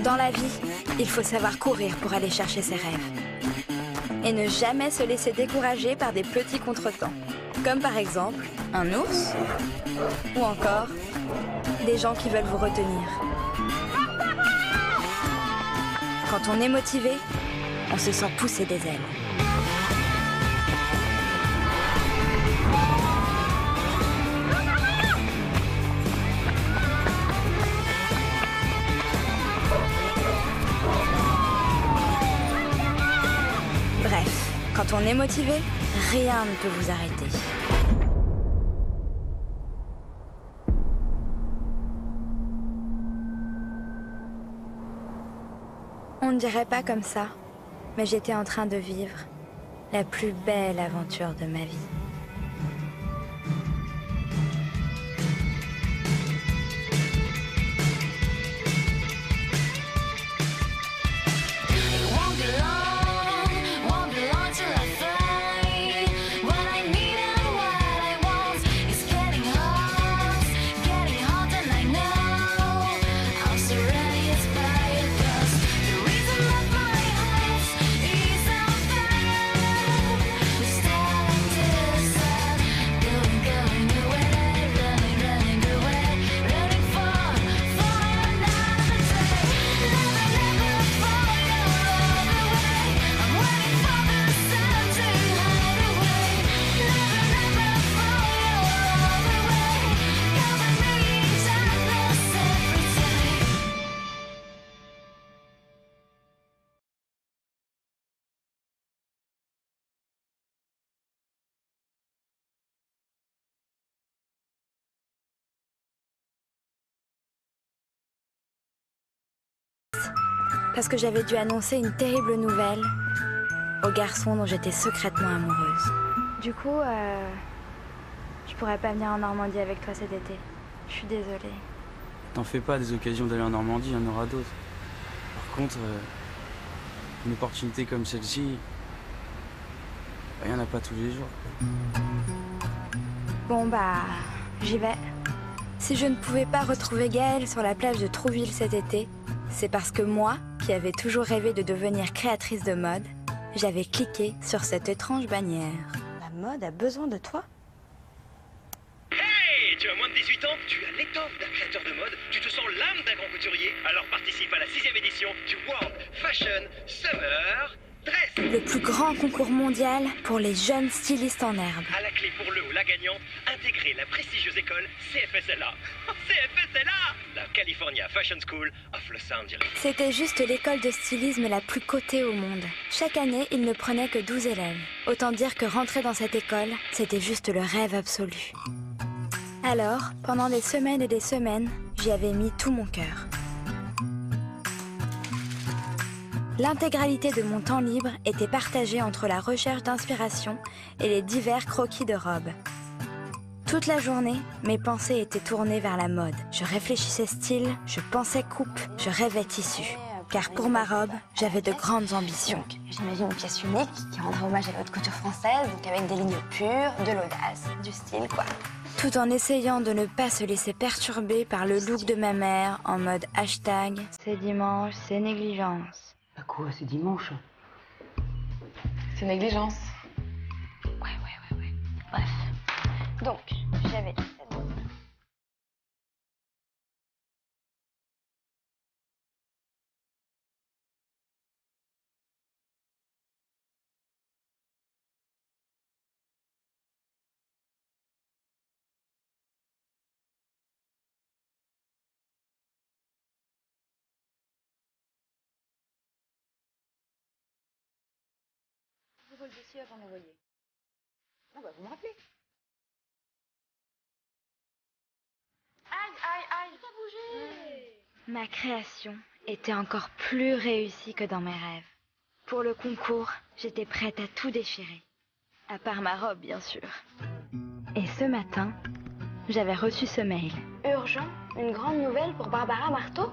Dans la vie, il faut savoir courir pour aller chercher ses rêves. Et ne jamais se laisser décourager par des petits contretemps. Comme par exemple, un ours, ou encore, des gens qui veulent vous retenir. Quand on est motivé, on se sent pousser des ailes. Bref, quand on est motivé, rien ne peut vous arrêter. On ne dirait pas comme ça, mais j'étais en train de vivre la plus belle aventure de ma vie. Parce que j'avais dû annoncer une terrible nouvelle au garçon dont j'étais secrètement amoureuse. Du coup, je pourrais pas venir en Normandie avec toi cet été. Je suis désolée. T'en fais pas, des occasions d'aller en Normandie, il y en aura d'autres. Par contre, une opportunité comme celle-ci, il y en a pas tous les jours. Bon bah, j'y vais. Si je ne pouvais pas retrouver Gaëlle sur la plage de Trouville cet été, c'est parce que moi, qui avais toujours rêvé de devenir créatrice de mode, j'avais cliqué sur cette étrange bannière. La mode a besoin de toi? Hey, tu as moins de 18 ans, tu as l'étoffe d'un créateur de mode, tu te sens l'âme d'un grand couturier, alors participe à la 6e édition du World Fashion Summer Dress. Le plus grand concours mondial pour les jeunes stylistes en herbe. À la clé pour le ou la gagnante, intégrez la prestigieuse école CFSLA. CFSLA, la California Fashion School of Los Angeles. C'était juste l'école de stylisme la plus cotée au monde. Chaque année, il ne prenait que 12 élèves. Autant dire que rentrer dans cette école, c'était juste le rêve absolu. Alors, pendant des semaines et des semaines, j'y avais mis tout mon cœur. L'intégralité de mon temps libre était partagée entre la recherche d'inspiration et les divers croquis de robes. Toute la journée, mes pensées étaient tournées vers la mode. Je réfléchissais style, je pensais coupe, je rêvais tissu. Car pour ma robe, j'avais de grandes ambitions. J'imagine une pièce unique qui rendra hommage à la haute couture française, donc avec des lignes pures, de l'audace, du style quoi. Tout en essayant de ne pas se laisser perturber par le look de ma mère en mode hashtag « c'est dimanche, c'est négligence ». Bah quoi, c'est dimanche? C'est négligence. Ouais. Bref. Donc, j'avais cette Vous le dossier avant d'envoyer. Ah bah vous me rappelez. Aïe, faut pas bouger. Ma création était encore plus réussie que dans mes rêves. Pour le concours, j'étais prête à tout déchirer. À part ma robe, bien sûr. Et ce matin, j'avais reçu ce mail. Urgent, une grande nouvelle pour Barbara Marteau.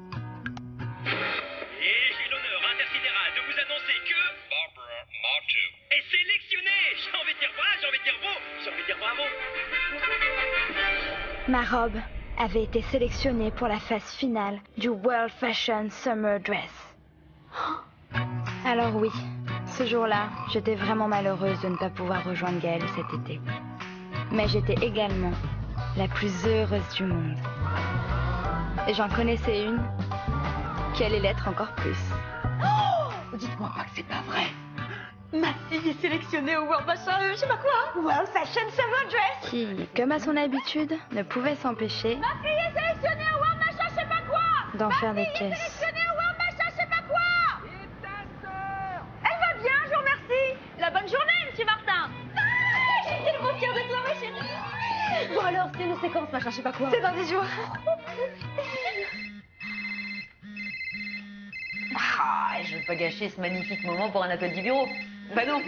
Et j'ai l'honneur intersidéral de vous annoncer que Barbara Marteau est sélectionnée. J'ai envie de dire bravo, j'ai envie de dire bravo. Ma robe avait été sélectionnée pour la phase finale du World Fashion Summer Dress. Alors oui, ce jour-là, j'étais vraiment malheureuse de ne pas pouvoir rejoindre Gaëlle cet été. Mais j'étais également la plus heureuse du monde. Et j'en connaissais une qui allait l'être encore plus. Oh, dites-moi pas que c'est pas vrai. Ma fille est sélectionnée au World Fashion, je sais pas quoi. World Fashion Summer Dress. Qui, comme à son habitude, ne pouvait s'empêcher Ma fille est sélectionnée au World Fashion, je sais pas quoi. d'en faire des caisses. Sélectionnée au World Fashion, je sais pas quoi. Elle va bien, je vous remercie. La bonne journée, monsieur Martin. Je suis tellement fière de toi, ma chérie. Bon alors, c'est une séquence, machin, je sais pas quoi. C'est dans 10 jours. Ah, je veux pas gâcher ce magnifique moment pour un appel du bureau. Bah non.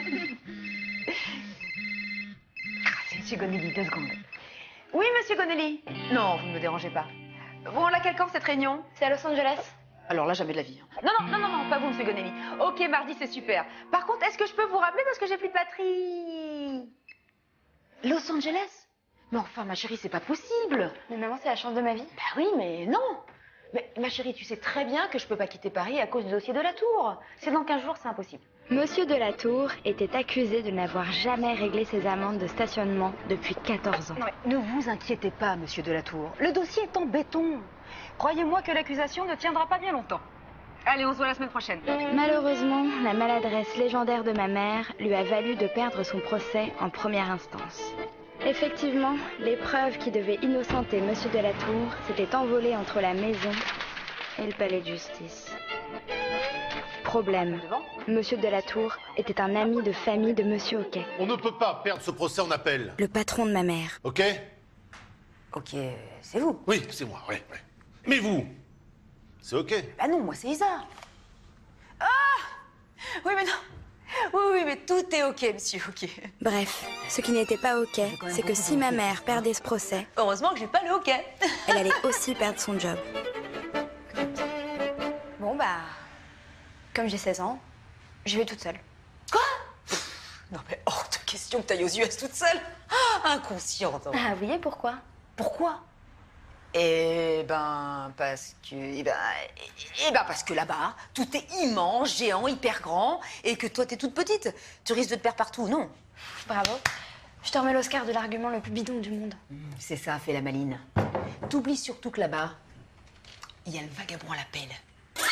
C'est monsieur Gonelli, 2 secondes. Oui, monsieur Gonelli. Non, vous ne me dérangez pas. Bon, laquelle quand cette réunion? C'est à Los Angeles. Alors là, jamais de la vie. Non, pas vous, monsieur Gonelli. Ok, mardi, c'est super. Par contre, est-ce que je peux vous rappeler parce que j'ai plus de batterie? Los Angeles? Mais enfin, ma chérie, c'est pas possible. Mais maman, c'est la chance de ma vie. Bah oui, mais non. Mais ma chérie, tu sais très bien que je peux pas quitter Paris à cause du dossier de la tour. C'est dans 15 jours, c'est impossible. Monsieur de la Tour était accusé de n'avoir jamais réglé ses amendes de stationnement depuis 14 ans. Non, mais ne vous inquiétez pas, monsieur de la Tour. Le dossier est en béton. Croyez-moi que l'accusation ne tiendra pas bien longtemps. Allez, on se voit la semaine prochaine. Malheureusement, la maladresse légendaire de ma mère lui a valu de perdre son procès en première instance. Effectivement, l'épreuve qui devait innocenter Monsieur de la Tour s'était envolée entre la maison et le palais de justice. Problème, Monsieur de la Tour était un ami de famille de Monsieur Hoquet, On ne peut pas perdre ce procès en appel. le patron de ma mère. Ok? Ok, c'est vous. Oui, c'est moi, oui. Mais vous, c'est ok. Bah non, moi c'est Isa. Ah! Oui, mais non. Oui, mais tout est ok, monsieur, ok. Bref, ce qui n'était pas ok, c'est que si ma mère perdait ce procès, Heureusement que j'ai pas le hockey. elle allait aussi perdre son job. Bon, bah. Comme j'ai 16 ans, je vais toute seule. Quoi? Non, mais hors de question que t'ailles aux US toute seule. Ah, inconsciente. Ah oui, et pourquoi? Pourquoi? Eh ben, parce que... parce que là-bas, tout est immense, géant, hyper grand, et que toi, t'es toute petite. Tu risques de te perdre partout, non? Bravo. Je te remets l'Oscar de l'argument le plus bidon du monde. C'est ça, fais la maline. T'oublies surtout que là-bas, il y a le vagabond à la pelle.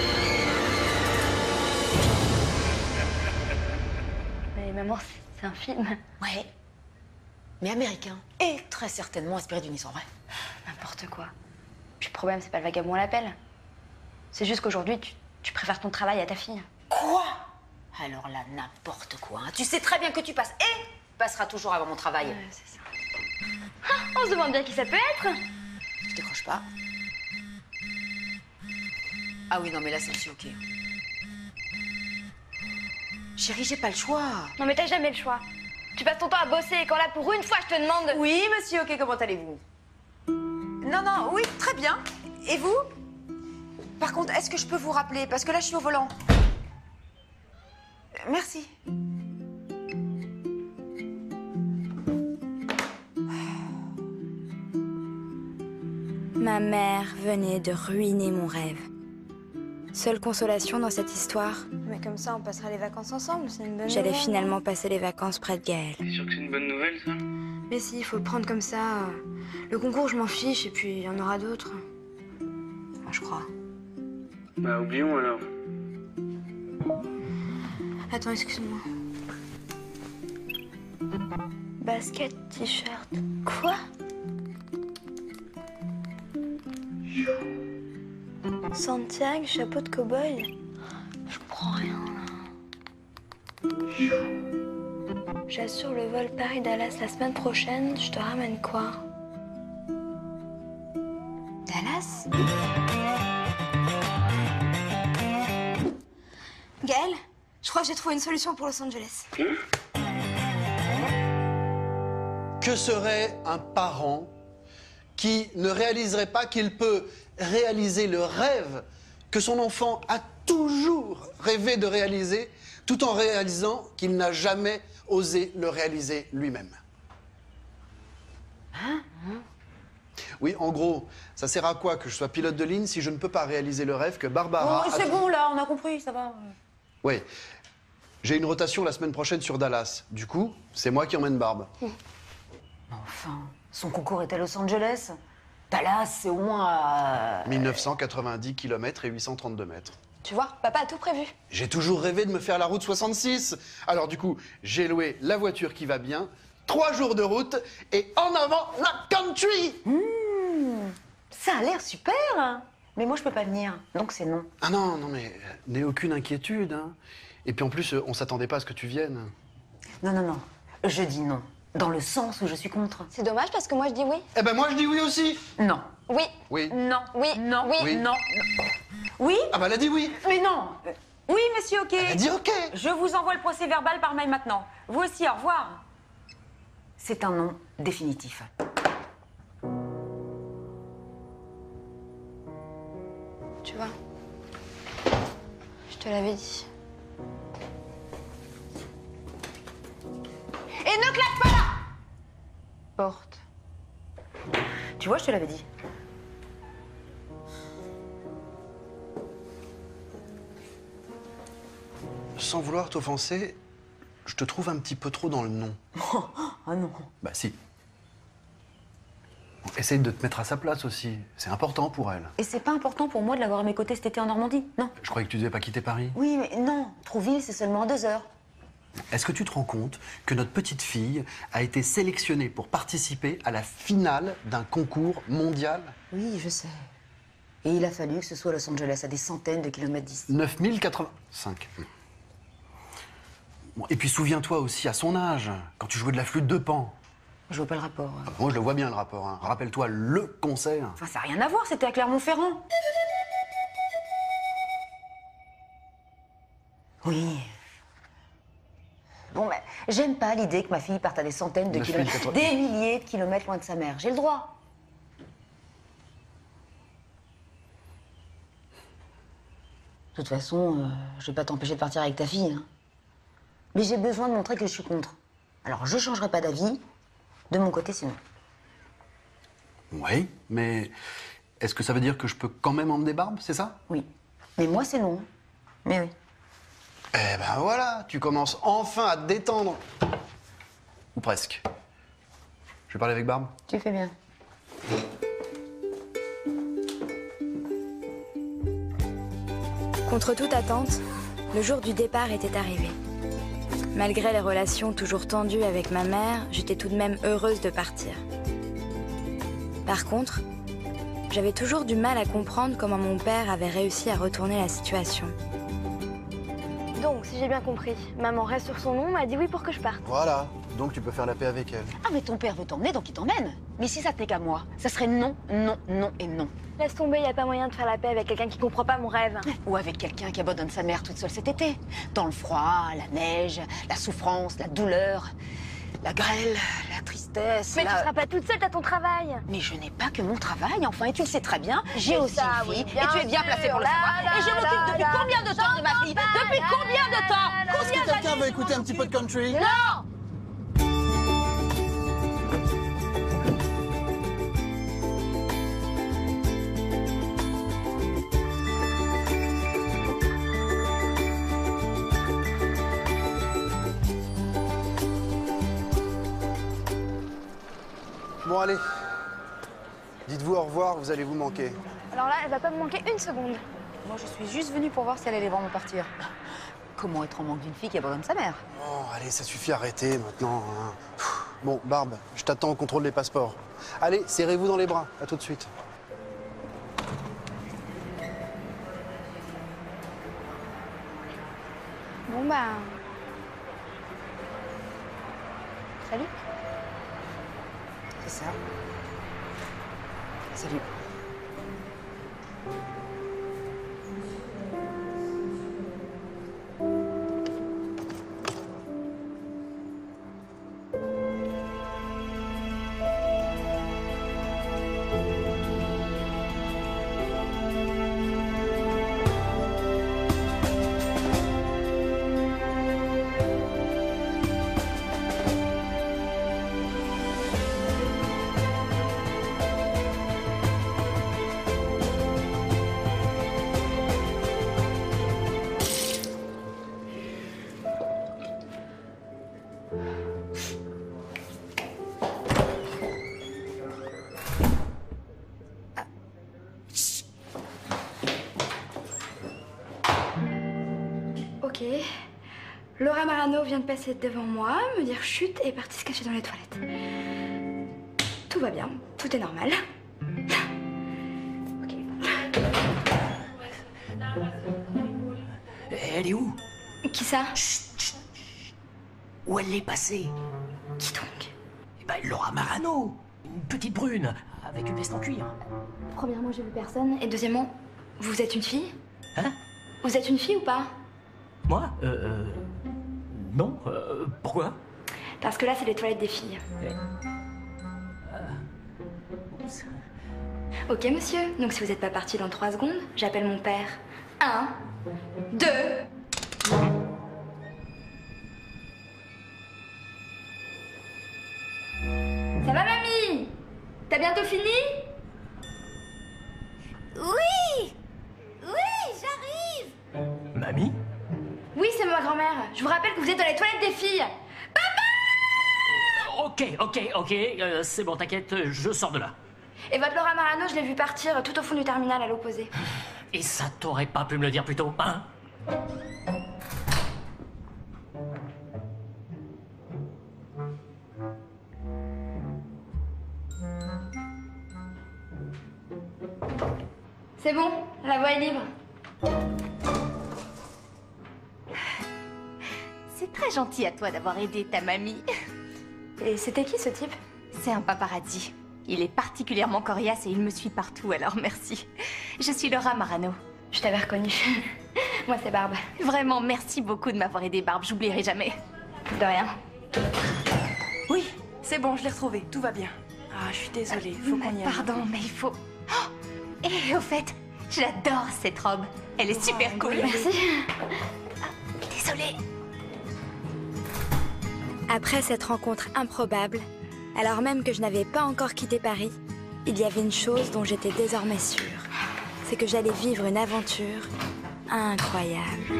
Mais maman, c'est un film. Ouais, mais américain. Et très certainement inspiré d'une histoire vraie. N'importe quoi. Puis le problème, c'est pas le vagabond à l'appel. C'est juste qu'aujourd'hui, tu préfères ton travail à ta fille. Quoi? Alors là, n'importe quoi. Hein. Tu sais très bien que tu passes et passeras toujours avant mon travail. C'est ça. Ah, on se demande bien qui ça peut être. Je décroche pas. Ah oui, non, mais là, c'est aussi ok. Chérie, j'ai pas le choix. Non, mais t'as jamais le choix. Tu passes ton temps à bosser et quand là, pour une fois, je te demande... Oui, monsieur, ok, comment allez-vous? Non, oui, très bien. Et vous? Par contre, est-ce que je peux vous rappeler? Parce que là, je suis au volant. Merci. Ma mère venait de ruiner mon rêve. Seule consolation dans cette histoire, Mais comme ça, on passera les vacances ensemble, c'est une bonne j'allais nouvelle. finalement passer les vacances près de Gaëlle. T'es sûr que c'est une bonne nouvelle, ça? Mais si, il faut le prendre comme ça. Le concours, je m'en fiche, et puis il y en aura d'autres. Enfin, je crois. Bah, oublions alors. Attends, excuse-moi. Basket, t-shirt. Quoi? Santiago, chapeau de cow-boy. Je comprends rien, là. J'assure le vol Paris-Dallas la semaine prochaine. Je te ramène quoi? Dallas? Gaëlle, je crois que j'ai trouvé une solution pour Los Angeles. Que serait un parent qui ne réaliserait pas qu'il peut réaliser le rêve que son enfant a toujours rêvé de réaliser, tout en réalisant qu'il n'a jamais osé le réaliser lui-même? Oui, en gros, ça sert à quoi que je sois pilote de ligne si je ne peux pas réaliser le rêve que Barbara... Oh, c'est bon, là, on a compris, ça va. Oui. J'ai une rotation la semaine prochaine sur Dallas. Du coup, c'est moi qui emmène Barbe. Enfin, son concours est à Los Angeles. Dallas, c'est au moins à... 1990 km et 832 mètres. Tu vois, papa a tout prévu. J'ai toujours rêvé de me faire la route 66. Alors du coup, j'ai loué la voiture qui va bien, 3 jours de route et en avant la country. Ça a l'air super, hein. Mais moi, je peux pas venir, donc c'est non. Ah non, non mais n'aie aucune inquiétude. Hein. Et puis en plus, on s'attendait pas à ce que tu viennes. Non, non, non. Je dis non. Dans le sens où je suis contre. C'est dommage parce que moi je dis oui. Eh ben moi je dis oui aussi. Non. Oui. Oui. Non. Oui. Non. Oui. Oui. Non. Oui. Ah bah elle a dit oui. Mais non. Oui, monsieur, ok. Elle a dit ok. Je vous envoie le procès verbal par mail maintenant. Vous aussi, au revoir. C'est un non définitif. Tu vois, je te l'avais dit. Et ne claque pas là. Porte. Tu vois, je te l'avais dit. Sans vouloir t'offenser, je te trouve un petit peu trop dans le non. Ah non. Bah si. Bon, essaye de te mettre à sa place aussi. C'est important pour elle. Et c'est pas important pour moi de l'avoir à mes côtés cet été en Normandie, non. Je croyais que tu devais pas quitter Paris. Oui, mais non. Trouville, c'est seulement à 2 heures. Est-ce que tu te rends compte que notre petite fille a été sélectionnée pour participer à la finale d'un concours mondial? Oui, je sais. Et il a fallu que ce soit Los Angeles, à des centaines de kilomètres d'ici. 9085. Bon, et puis souviens-toi aussi à son âge, quand tu jouais de la flûte de Pan. Je vois pas le rapport. Moi je le vois bien le rapport. Hein. Rappelle-toi le concert. Enfin, ça n'a rien à voir, c'était à Clermont-Ferrand. Oui. Bon, mais j'aime pas l'idée que ma fille parte à des centaines de 9080. kilomètres, des milliers de kilomètres loin de sa mère. J'ai le droit. De toute façon, je vais pas t'empêcher de partir avec ta fille. Hein. Mais j'ai besoin de montrer que je suis contre. Alors, je changerai pas d'avis. De mon côté, sinon. Oui, mais est-ce que ça veut dire que je peux quand même emmener Barbe, c'est ça? Oui. Mais moi, c'est non. Mais oui. Eh ben voilà, tu commences enfin à te détendre. Ou presque. Je vais parler avec Barbe. Tu fais bien. Contre toute attente, le jour du départ était arrivé. Malgré les relations toujours tendues avec ma mère, j'étais tout de même heureuse de partir. Par contre, j'avais toujours du mal à comprendre comment mon père avait réussi à retourner la situation. Donc, si j'ai bien compris, maman reste sur son nom, m'a dit oui pour que je parte. Voilà, donc tu peux faire la paix avec elle. Ah, mais ton père veut t'emmener, donc il t'emmène. Mais si ça tenait qu'à moi, ça serait non, non, non et non. Laisse tomber, y a pas moyen de faire la paix avec quelqu'un qui comprend pas mon rêve. Ou avec quelqu'un qui abandonne sa mère toute seule cet été. Dans le froid, la neige, la souffrance, la douleur, la grêle, la tristesse. Mais tu seras pas toute seule, t'as ton travail. Mais je n'ai pas que mon travail, enfin, et tu le sais très bien. J'ai Mais aussi ça, une fille, oui, bien et tu es bien sûr. placée pour le Là, savoir. là, Et je m'occupe là, depuis là, combien de temps de ma fille? Depuis combien de temps? Est-ce que quelqu'un veut écouter un petit peu de country? Non! Bon allez, dites-vous au revoir, vous allez vous manquer. Alors là, elle va pas me manquer une seconde. Moi, je suis juste venue pour voir si elle allait vraiment partir. Comment être en manque d'une fille qui abandonne sa mère? Oh, allez, ça suffit, arrêtez maintenant. Hein. Bon, Barbe, je t'attends au contrôle des passeports. Allez, serrez-vous dans les bras, à tout de suite. Bon bah... Salut. C'est ça. Salut. Ok. Laura Marano vient de passer devant moi, me dire chut et est partie se cacher dans les toilettes. Tout va bien, tout est normal. Ok. Elle est où? Qui ça? Chut, chut. Où elle est passée? Qui donc? Eh ben, Laura Marano. Une petite brune, avec une veste en cuir. Premièrement, j'ai vu personne. Et deuxièmement, vous êtes une fille? Hein? Vous êtes une fille ou pas? Moi? Non. Pourquoi? Parce que là, c'est les toilettes des filles. Oups. Ok, monsieur. Donc, si vous n'êtes pas parti dans 3 secondes, j'appelle mon père. 1, 2... Ça va, mamie? T'as bientôt fini? Oui! Oui, j'arrive! Mamie? Oui, c'est ma grand-mère. Je vous rappelle que vous êtes dans les toilettes des filles. Ok, c'est bon, t'inquiète, je sors de là. Et votre Laura Marano, je l'ai vu partir tout au fond du terminal à l'opposé. Et ça t'aurait pas pu me le dire plus tôt, hein? C'est bon, la voie est libre. C'est très gentil à toi d'avoir aidé ta mamie. Et c'était qui ce type? C'est un paparazzi. Il est particulièrement coriace et il me suit partout, alors merci. Je suis Laura Marano. Je t'avais reconnue. Moi, c'est Barbe. Vraiment, merci beaucoup de m'avoir aidé, Barbe. J'oublierai jamais. De rien. Oui, c'est bon, je l'ai retrouvé. Tout va bien. Ah, je suis désolée. Faut qu'on y aille. Pardon, mais il faut... Oh, et au fait, j'adore cette robe. Elle est super cool. Merci. Désolée. Après cette rencontre improbable, alors même que je n'avais pas encore quitté Paris, il y avait une chose dont j'étais désormais sûre. C'est que j'allais vivre une aventure incroyable.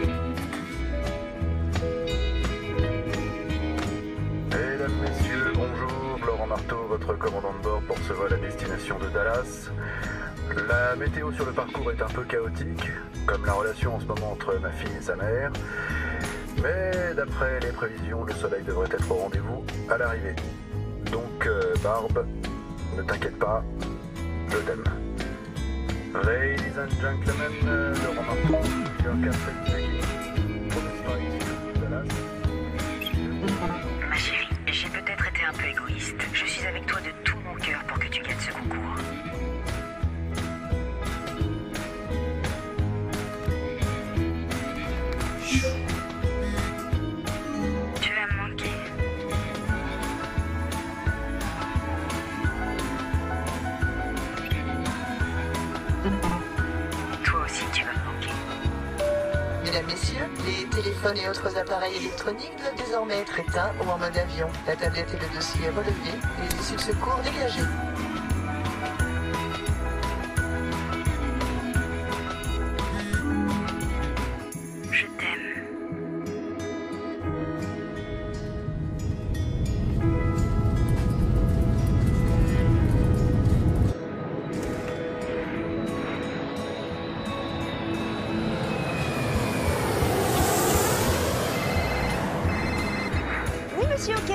Mesdames, Messieurs, bonjour. Laurent Marteau, votre commandant de bord pour ce vol à destination de Dallas. La météo sur le parcours est un peu chaotique, comme la relation en ce moment entre ma fille et sa mère. Mais d'après les prévisions, le soleil devrait être au rendez-vous à l'arrivée. Donc, Barbe, ne t'inquiète pas, je t'aime. Ladies and gentlemen, Laurent Marteau, your captain speaking. For the flight to Dallas. Ma chérie, j'ai peut-être été un peu égoïste. Je suis avec toi de tout mon cœur pour que tu gagnes ce concours. Tu vas me manquer. Toi aussi, tu vas me manquer. Mesdames, Messieurs, les téléphones et autres appareils électroniques doivent désormais être éteints ou en mode avion. La tablette et le dossier relevés et les issues de secours dégagées. Je t'aime. Oui, monsieur, ok.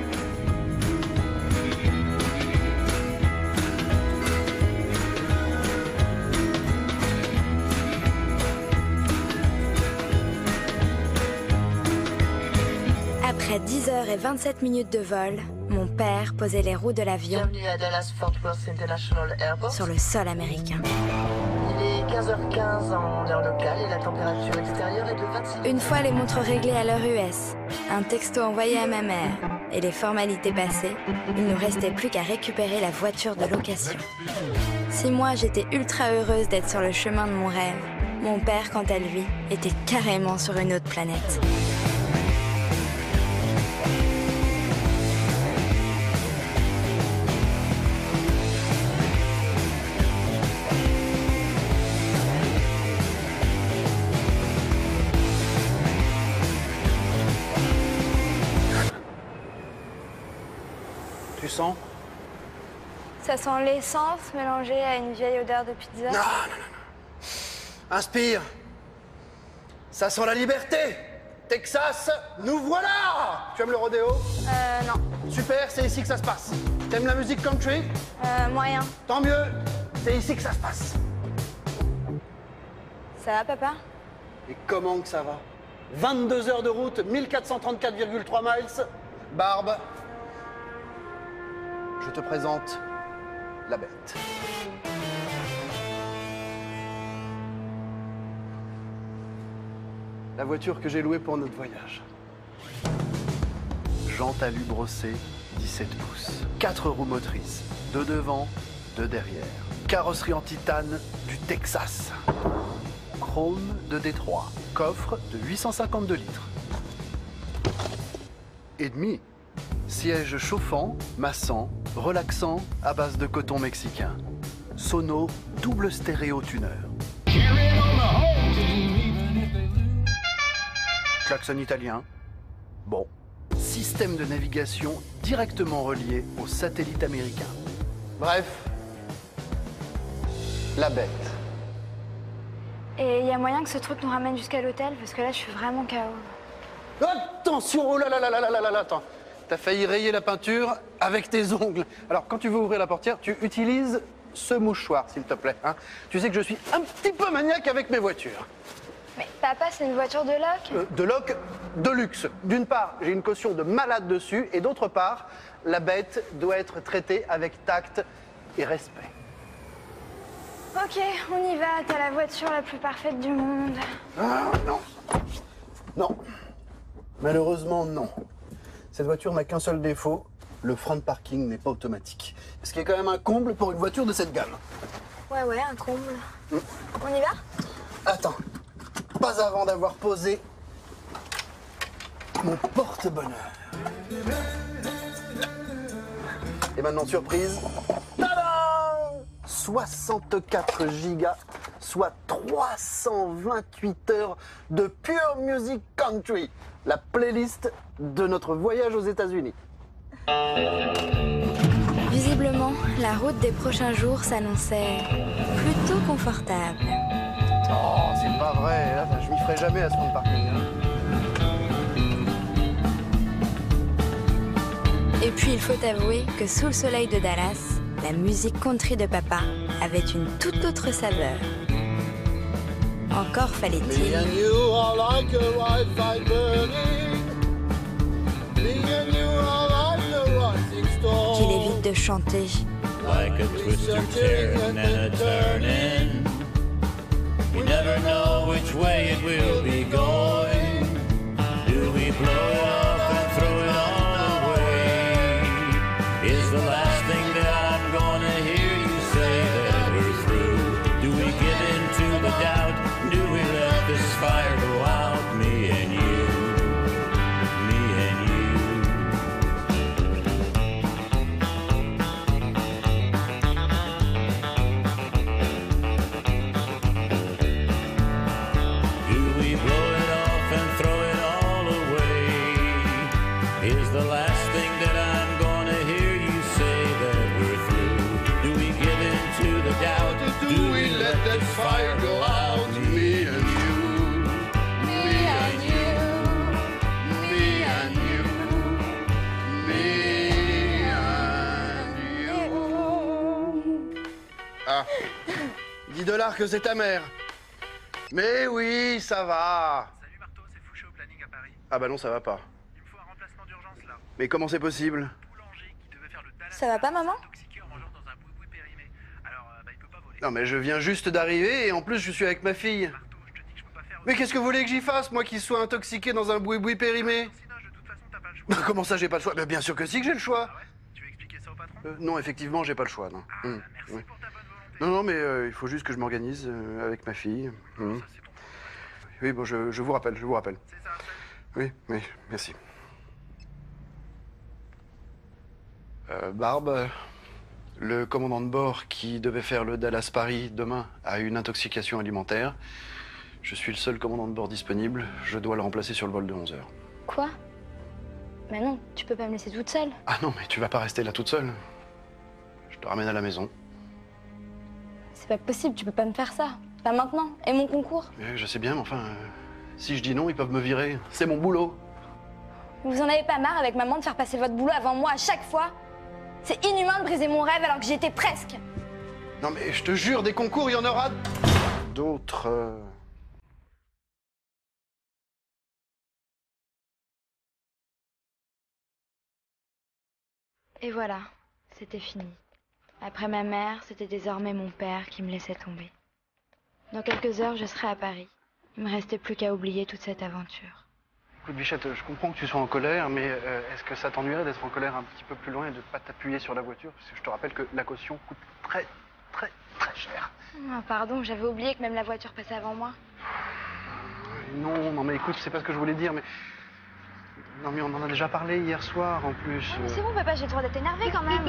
Après 10h27 de vol, mon père posait les roues de l'avion Bienvenue à Dallas Fort Worth International Airport. sur le sol américain. Il est 15h15 en heure locale et la température extérieure est de 26. Une fois les montres réglées à l'heure US, un texto envoyé à ma mère et les formalités passées, il ne restait plus qu'à récupérer la voiture de location. Si moi j'étais ultra heureuse d'être sur le chemin de mon rêve, mon père, quant à lui, était carrément sur une autre planète. Tu sens? Ça sent l'essence mélangée à une vieille odeur de pizza. Non. Inspire. Ça sent la liberté. Texas, nous voilà! Tu aimes le rodéo? Non. Super, c'est ici que ça se passe. T'aimes la musique country? Moyen. Tant mieux, c'est ici que ça se passe. Ça va, papa? Et comment que ça va? 22 heures de route, 1434,3 miles. Barbe, je te présente la bête. La voiture que j'ai louée pour notre voyage. Jante alu brossée, 17 pouces. 4 roues motrices, 2 devant, 2 derrière. Carrosserie en titane du Texas. Chrome de Détroit. Coffre de 852 litres. Et demi. Siège chauffant, massant, relaxant à base de coton mexicain. Sono double stéréo tuner. Klaxon italien. Bon. Système de navigation directement relié au satellite américain. Bref, la bête. Et il y a moyen que ce truc nous ramène jusqu'à l'hôtel, parce que là, je suis vraiment KO. Attention, oh là là là là là là là, attends. T'as failli rayer la peinture avec tes ongles. Alors, quand tu veux ouvrir la portière, tu utilises ce mouchoir, s'il te plaît. Hein. Tu sais que je suis un petit peu maniaque avec mes voitures. Mais papa, c'est une voiture de loc? De loc de luxe. D'une part, j'ai une caution de malade dessus, et d'autre part, la bête doit être traitée avec tact et respect. Ok, on y va. T'as la voiture la plus parfaite du monde. Ah, non. Non. Malheureusement, non. Cette voiture n'a qu'un seul défaut. Le frein de parking n'est pas automatique. Ce qui est quand même un comble pour une voiture de cette gamme. Ouais, un comble. On y va? Attends. Pas avant d'avoir posé mon porte-bonheur. Et maintenant, surprise. Tadam! 64 gigas, soit 328 heures de pure music country. La playlist de notre voyage aux États-Unis. Visiblement, la route des prochains jours s'annonçait plutôt confortable. Oh, c'est pas vrai, là, je m'y ferai jamais à ce frein de parking. Hein. Et puis il faut avouer que sous le soleil de Dallas, la musique country de papa avait une toute autre saveur. Encore fallait-il qu'il évite de chanter. Like a twister tearing and a turning. You never know which way it will be going. Do we blow it up and throw it all away? Is the last thing that I'm gonna hear you say that we're through? Do we give in to the doubt? Do we let this fire go out? Me and you, me and you. The last thing that I'm gonna hear you say that we're through. Do we give in to the doubt? Do we let that fire go out? Me and you, me and you, me and you, me and you. Ah, 10 $ que c'est ta mère. Mais oui, ça va. Salut Marteau, c'est Fouché au planning à Paris. Ah bah non, ça va pas. Mais comment c'est possible? Ça va pas, maman? Non mais je viens juste d'arriver et en plus je suis avec ma fille. Mais qu'est-ce que vous voulez que j'y fasse, moi qui sois intoxiqué dans un boui-boui périmé? Comment ça j'ai pas le choix? Bien sûr que si que j'ai le choix. Tu veux expliquer ça au patron? Non, effectivement j'ai pas le choix, non. Oui. Non, mais il faut juste que je m'organise avec ma fille. Oui, bon, je vous rappelle, Oui, merci. Barbe, le commandant de bord qui devait faire le Dallas-Paris demain a eu une intoxication alimentaire. Je suis le seul commandant de bord disponible. Je dois le remplacer sur le vol de 11 h. Quoi? Mais non, tu peux pas me laisser toute seule. Ah non, mais tu vas pas rester là toute seule. Je te ramène à la maison. C'est pas possible, tu peux pas me faire ça. Pas maintenant. Et mon concours? Je sais bien, mais enfin, Si je dis non, ils peuvent me virer. C'est mon boulot. Vous en avez pas marre avec maman de faire passer votre boulot avant moi à chaque fois? C'est inhumain de briser mon rêve alors que j'y étais presque. Non mais je te jure, des concours, il y en aura d'autres. Et voilà, c'était fini. Après ma mère, c'était désormais mon père qui me laissait tomber. Dans quelques heures, je serai à Paris. Il me restait plus qu'à oublier toute cette aventure. Écoute Bichette, je comprends que tu sois en colère, mais est-ce que ça t'ennuierait d'être en colère un petit peu plus loin et de ne pas t'appuyer sur la voiture? Parce que je te rappelle que la caution coûte très cher. Ah, pardon, j'avais oublié que même la voiture passait avant moi. Non, mais écoute, c'est pas ce que je voulais dire, mais... Non, mais on en a déjà parlé hier soir, en plus. Ah, mais c'est bon, papa, j'ai le droit d'être énervé quand même.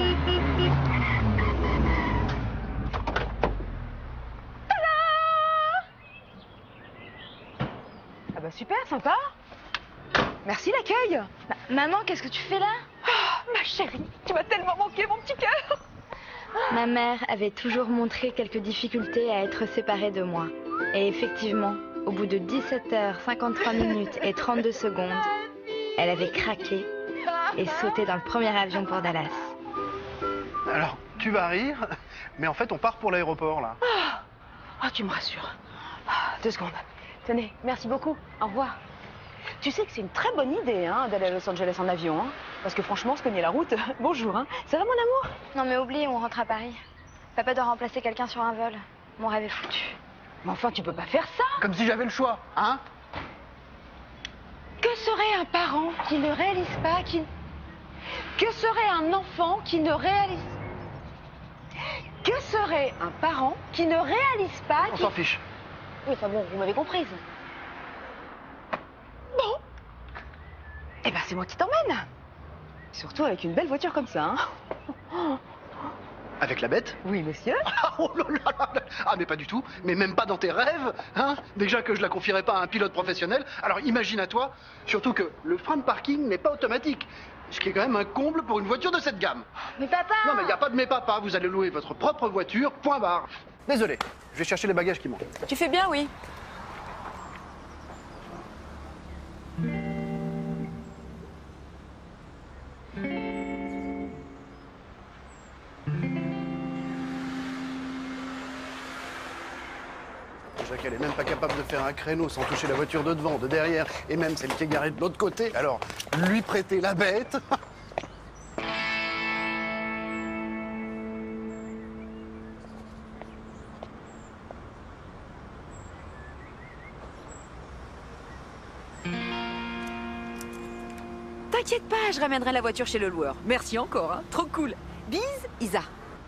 Ah bah super, sympa. Merci l'accueil. Maman, qu'est-ce que tu fais là? Oh, ma chérie, tu m'as tellement manqué, mon petit cœur. Ma mère avait toujours montré quelques difficultés à être séparée de moi. Et effectivement, au bout de 17h53 minutes et 32 secondes, elle avait craqué et sauté dans le premier avion pour Dallas. Alors, tu vas rire, mais en fait, on part pour l'aéroport, là. Oh, tu me rassures. 2 secondes. Tenez, merci beaucoup. Au revoir. Tu sais que c'est une très bonne idée hein, d'aller à Los Angeles en avion. Hein, parce que franchement, se cogner la route, bonjour. Hein. Ça va, mon amour? Non, mais oublie, on rentre à Paris. Papa doit remplacer quelqu'un sur un vol. Mon rêve est foutu. Mais enfin, tu peux pas faire ça. Comme si j'avais le choix, hein? Que serait un parent qui ne réalise pas, Que serait un enfant qui ne réalise... Que serait un parent qui ne réalise pas... On s'en fiche. Oui, enfin bon, vous m'avez comprise. Bon. Eh ben, c'est moi qui t'emmène. Surtout avec une belle voiture comme ça, hein. Avec la bête? Oui, monsieur. Oh là là là. Ah, mais pas du tout. Mais même pas dans tes rêves, hein? Déjà que je la confierais pas à un pilote professionnel. Alors imagine à toi, surtout que le frein de parking n'est pas automatique. Ce qui est quand même un comble pour une voiture de cette gamme. Mais papa! Non, mais il n'y a pas de mais papa. Vous allez louer votre propre voiture, point barre. Désolé, je vais chercher les bagages qui manquent. Tu fais bien, oui. Déjà qu'elle est même pas capable de faire un créneau sans toucher la voiture de devant, de derrière, et même celle qui est garée de l'autre côté. Alors, lui prêter la bête. T'inquiète pas, je ramènerai la voiture chez le loueur. Merci encore, hein. Trop cool. Bise, Isa.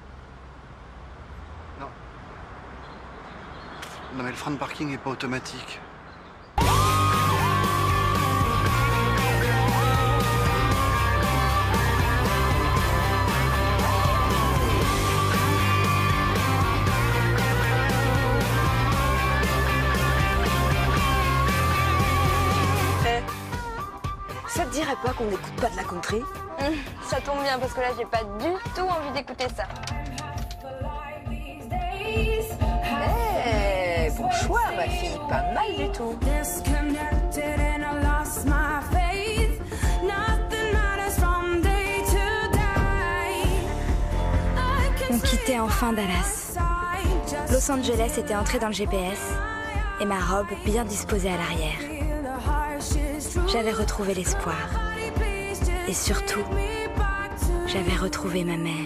Non mais le frein de parking n'est pas automatique. Ça te dirait pas qu'on n'écoute pas de la country? Ça tombe bien parce que là j'ai pas du tout envie d'écouter ça. Bon choix, ma fille, pas mal du tout. On quittait enfin Dallas. Los Angeles était entré dans le GPS et ma robe bien disposée à l'arrière. J'avais retrouvé l'espoir. Et surtout, j'avais retrouvé ma mère.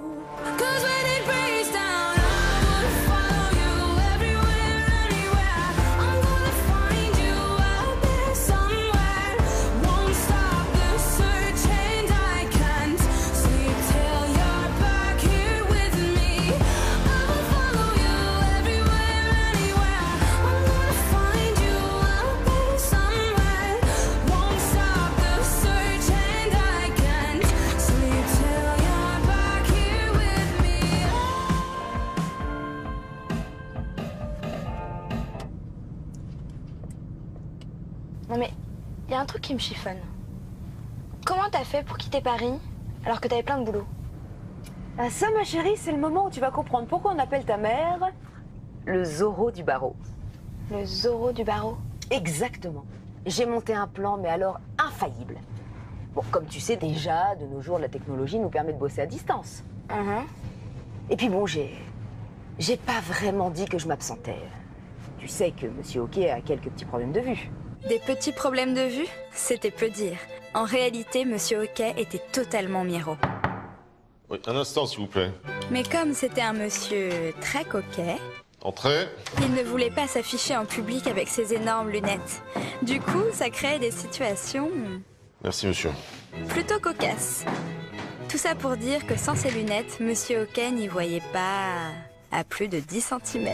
Non mais, il y a un truc qui me chiffonne. Comment t'as fait pour quitter Paris alors que t'avais plein de boulot? Ah ça, ma chérie, c'est le moment où tu vas comprendre pourquoi on appelle ta mère le Zorro du barreau. Le Zorro du barreau? Exactement. J'ai monté un plan, mais alors infaillible. Bon, comme tu sais déjà, de nos jours, la technologie nous permet de bosser à distance. Et puis bon, j'ai pas vraiment dit que je m'absentais. Tu sais que Monsieur Hockey a quelques petits problèmes de vue. Des petits problèmes de vue? C'était peu dire. En réalité, Monsieur Hockey était totalement Miro. Oui, un instant, s'il vous plaît. Mais comme c'était un monsieur très coquet, Entrez. il ne voulait pas s'afficher en public avec ses énormes lunettes. Du coup, ça créait des situations Merci, monsieur. plutôt cocasses. Tout ça pour dire que sans ses lunettes, Monsieur Hockey n'y voyait pas à plus de 10 cm.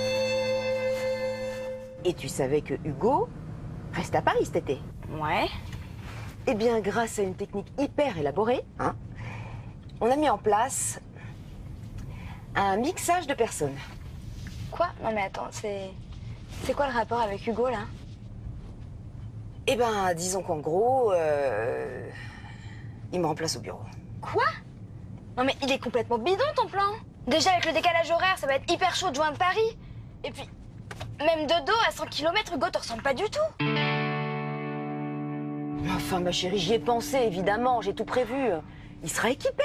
Et tu savais que Hugo reste à Paris cet été? Ouais. Eh bien, grâce à une technique hyper élaborée, hein, on a mis en place un mixage de personnes. Quoi? Non mais attends, c'est quoi le rapport avec Hugo là? Eh ben, disons qu'en gros, il me remplace au bureau. Quoi? Non mais il est complètement bidon ton plan. Déjà avec le décalage horaire, ça va être hyper chaud de joindre Paris. Et puis, même de dos à 100 km, Hugo te ressemble pas du tout. Enfin, ma chérie, j'y ai pensé, évidemment, j'ai tout prévu. Il sera équipé.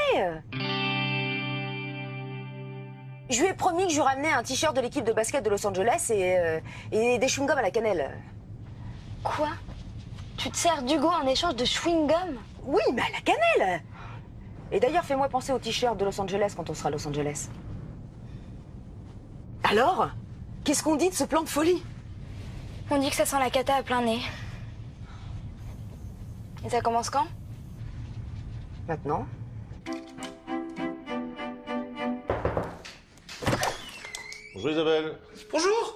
Je lui ai promis que je lui ramenais un t-shirt de l'équipe de basket de Los Angeles et des chewing-gums à la cannelle. Quoi? Tu te sers d'Hugo en échange de chewing-gum? Oui, mais à la cannelle. Et d'ailleurs, fais-moi penser au t-shirt de Los Angeles quand on sera à Los Angeles. Alors, qu'est-ce qu'on dit de ce plan de folie? On dit que ça sent la cata à plein nez. Et ça commence quand? Maintenant. Bonjour Isabelle. Bonjour.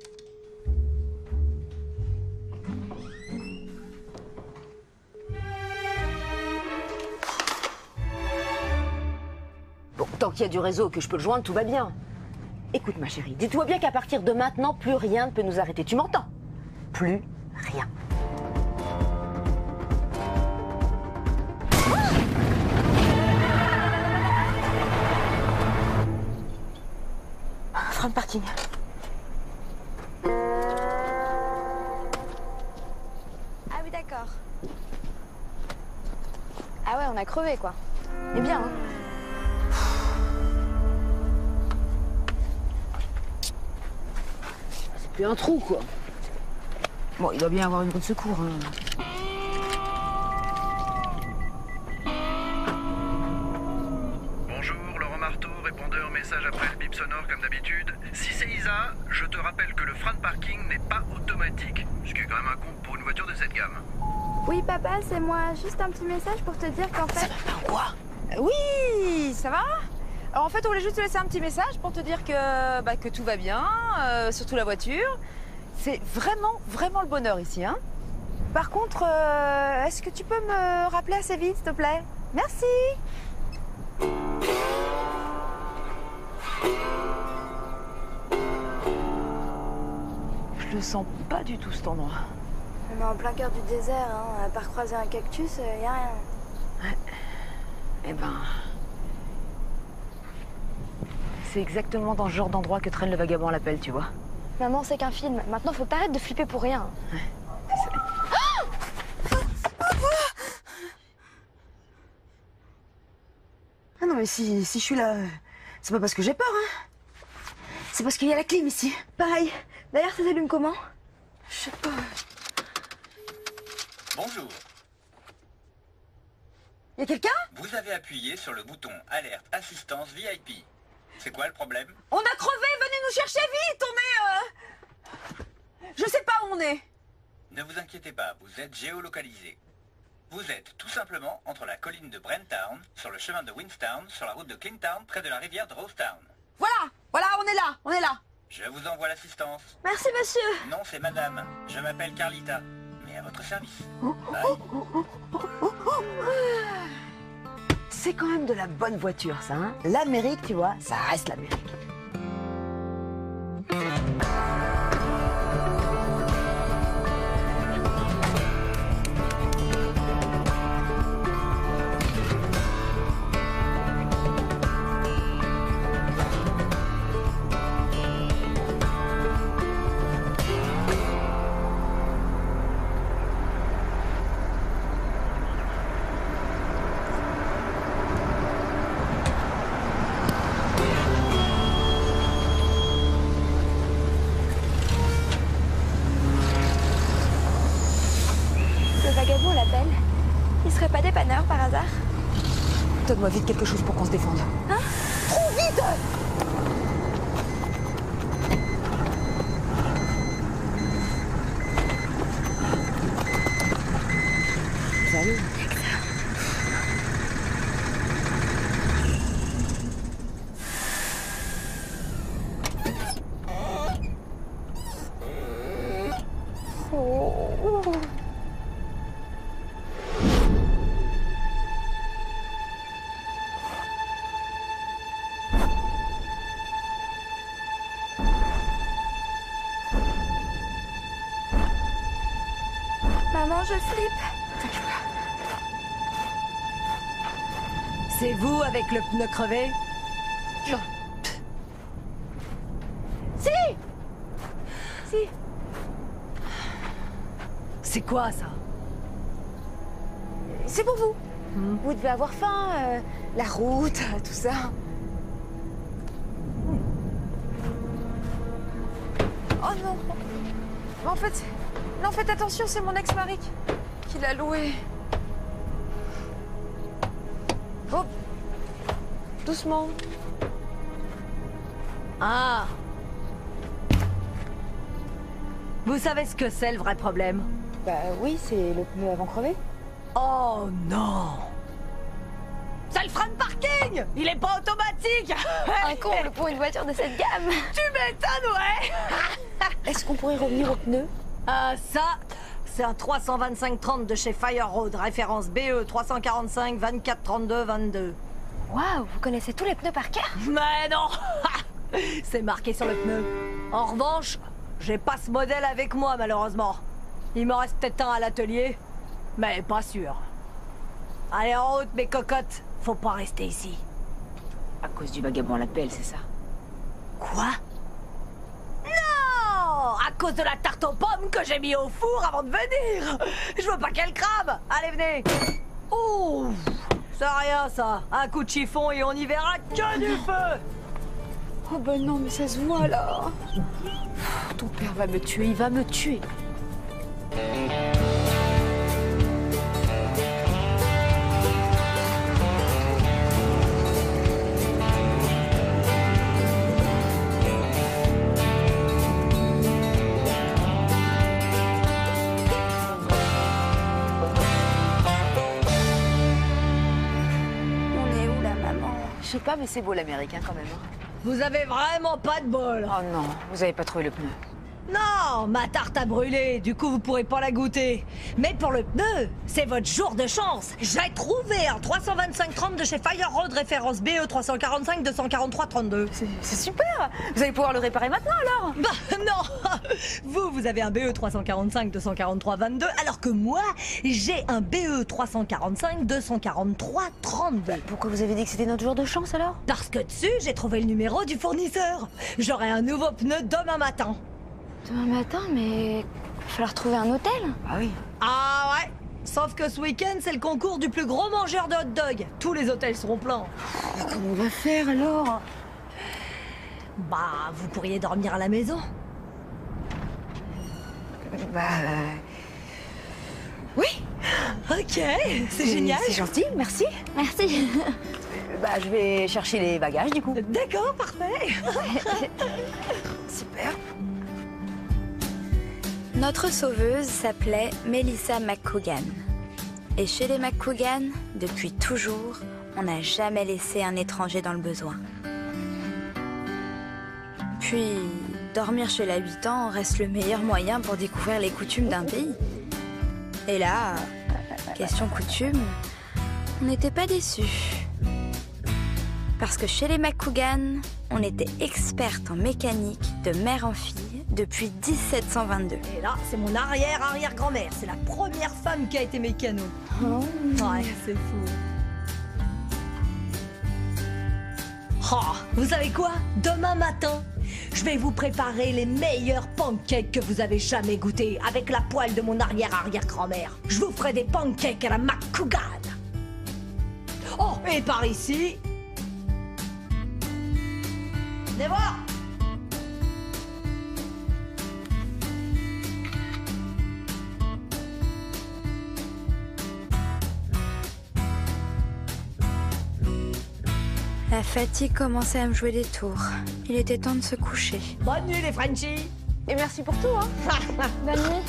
Bon, tant qu'il y a du réseau, que je peux le joindre, tout va bien. Écoute, ma chérie, dis-toi bien qu'à partir de maintenant, plus rien ne peut nous arrêter. Tu m'entends? Plus rien. Frein de parking. Ah oui, d'accord. Ah ouais, on a crevé, quoi. Mais bien, hein. C'est plus un trou, quoi. Bon, il doit bien avoir une roue de secours, hein. Bonjour, Laurent Marteau, répondeur message après le bip sonore comme d'habitude. Si c'est Isa, je te rappelle que le frein de parking n'est pas automatique, ce qui est quand même un con pour une voiture de cette gamme. Oui, papa, c'est moi. Juste un petit message pour te dire qu'en fait... Quoi? Oui, ça va? Alors en fait, on voulait juste te laisser un petit message pour te dire que tout va bien, surtout la voiture. C'est vraiment, vraiment le bonheur ici, hein. Par contre, est-ce que tu peux me rappeler assez vite, s'il te plaît? Merci. Je le sens pas du tout, cet endroit. On est en plein cœur du désert, hein. À part croiser un cactus, y a rien. Ouais. Eh ben... c'est exactement dans ce genre d'endroit que traîne le vagabond à l'appel, tu vois. Maman, c'est qu'un film. Maintenant, faut que t'arrêtes de flipper pour rien. Ouais, c'est ça. Ah non, mais si je suis là, c'est pas parce que j'ai peur, hein. C'est parce qu'il y a la clim ici. Pareil. D'ailleurs, ça s'allume comment? Je sais pas. Bonjour. Y a quelqu'un? Vous avez appuyé sur le bouton Alerte Assistance VIP. C'est quoi le problème? On a crevé, venez nous chercher vite, on est... Je sais pas où on est. Ne vous inquiétez pas, vous êtes géolocalisé. Vous êtes tout simplement entre la colline de Brenttown, sur le chemin de Winstown, sur la route de Clingtown, près de la rivière de Rosetown. Voilà, on est là. Je vous envoie l'assistance. Merci, monsieur. Non, c'est madame. Je m'appelle Carlita. Mais à votre service. Bye. C'est quand même de la bonne voiture, ça, hein. L'Amérique, tu vois, ça reste l'Amérique. appelle. Il serait pas dépanneur par hasard? Donne-moi vite quelque chose pour qu'on se défende. Hein? Trop vite! Salut. Maman, je flippe. T'inquiète pas. C'est vous avec le pneu crevé? Non. Si! Si. C'est quoi ça? C'est pour vous. Vous devez avoir faim, la route, tout ça. Oh non. En fait, non, faites attention, c'est mon ex-mari qui l'a loué. Oh, doucement. Ah! Vous savez ce que c'est le vrai problème? Bah oui, c'est le pneu avant crevé. Oh non! C'est le frein de parking! Il est pas automatique! Un comble pour une voiture de cette gamme. Tu m'étonnes, ouais! Est-ce qu'on pourrait revenir au pneu? Ça, c'est un 325-30 de chez Fire Road, référence BE 345 24 32 22. Waouh, vous connaissez tous les pneus par cœur? Mais non! C'est marqué sur le pneu. En revanche, j'ai pas ce modèle avec moi, malheureusement. Il m'en reste peut-être un à l'atelier, mais pas sûr. Allez, en route, mes cocottes. Faut pas rester ici. À cause du vagabond à la pelle, c'est ça? Quoi? Non! À cause de la tarte aux pommes que j'ai mis au four avant de venir! Je veux pas qu'elle crame! Allez, venez! Ouh! C'est rien, ça. Un coup de chiffon et on y verra que du feu! Oh ben non, mais ça se voit là. Ton père va me tuer, il va me tuer. Je sais pas, mais c'est beau l'américain quand même. Vous avez vraiment pas de bol. Oh non, vous avez pas trouvé le pneu. Non, ma tarte a brûlé, du coup vous pourrez pas la goûter. Mais pour le pneu, c'est votre jour de chance. J'ai trouvé un 325-30 de chez Fire Road, référence BE 345 243 32. C'est super. Vous allez pouvoir le réparer maintenant alors? Bah non. Vous avez un BE 345 243 22, alors que moi, j'ai un BE 345 243 32. Pourquoi vous avez dit que c'était notre jour de chance alors? Parce que dessus, j'ai trouvé le numéro du fournisseur. J'aurai un nouveau pneu demain matin. Demain matin, mais il va falloir trouver un hôtel. Ah oui. Ah ouais. Sauf que ce week-end, c'est le concours du plus gros mangeur de hot dog. Tous les hôtels seront pleins. Comment on va faire alors? Bah, vous pourriez dormir à la maison. Oui. Ok, c'est génial. C'est gentil, merci. Merci. Bah, je vais chercher les bagages du coup. D'accord, parfait. Super. Notre sauveuse s'appelait Melissa McCougan. Et chez les McCougan, depuis toujours, on n'a jamais laissé un étranger dans le besoin. Puis, dormir chez l'habitant reste le meilleur moyen pour découvrir les coutumes d'un pays. Et là, question coutume, on n'était pas déçus. Parce que chez les McCougan, on était expertes en mécanique de mère en fille depuis 1722. Et là, c'est mon arrière-arrière-grand-mère. C'est la première femme qui a été mécano. Oh. Ouais, c'est fou. Oh, vous savez quoi? Demain matin, je vais vous préparer les meilleurs pancakes que vous avez jamais goûtés avec la poêle de mon arrière-arrière-grand-mère. Je vous ferai des pancakes à la McCougan. Oh, et par ici... Venez voir! La fatigue commençait à me jouer des tours. Il était temps de se coucher. Bonne nuit les Frenchies. Et merci pour tout, hein. Bonne nuit.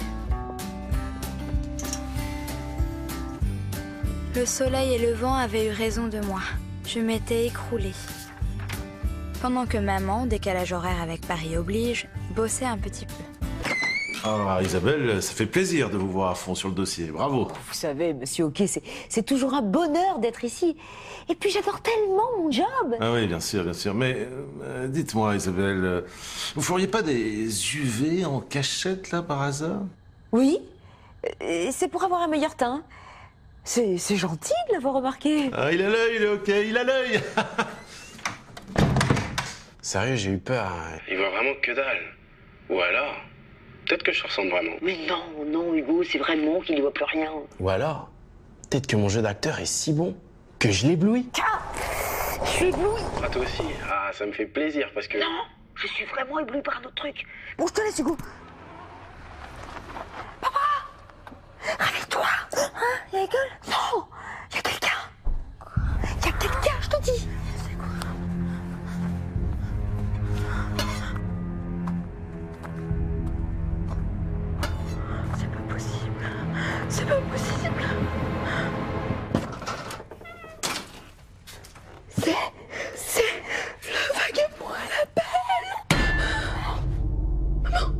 Le soleil et le vent avaient eu raison de moi. Je m'étais écroulée. Pendant que maman, décalage horaire avec Paris oblige, bossait un petit peu. Ah, Isabelle, ça fait plaisir de vous voir à fond sur le dossier. Bravo. Vous savez, monsieur Hockey, c'est toujours un bonheur d'être ici. Et puis j'adore tellement mon job. Ah oui, bien sûr, bien sûr. Mais dites-moi, Isabelle, vous feriez pas des UV en cachette, là, par hasard? Oui, c'est pour avoir un meilleur teint. C'est gentil de l'avoir remarqué. Ah, il a l'œil, le Hockey, il a l'œil. Sérieux, j'ai eu peur. Hein. Il voit vraiment que dalle. Ou alors, peut-être que je ressemble vraiment. Mais non, Hugo, c'est vraiment qu'il ne voit plus rien. Ou alors, peut-être que mon jeu d'acteur est si bon que je l'éblouis. Je suis ébloui. Ah, toi aussi? Ah, ça me fait plaisir parce que... Non, je suis vraiment ébloui par un autre truc. Bon, je te laisse, Hugo. Papa, réveille-toi. Hein, il y a l'école? Non, il y a quelqu'un. Il y a quelqu'un, je te dis. C'est quoi? C'est pas possible. C'est pas possible. C'est le vagabond à l'appel. Maman.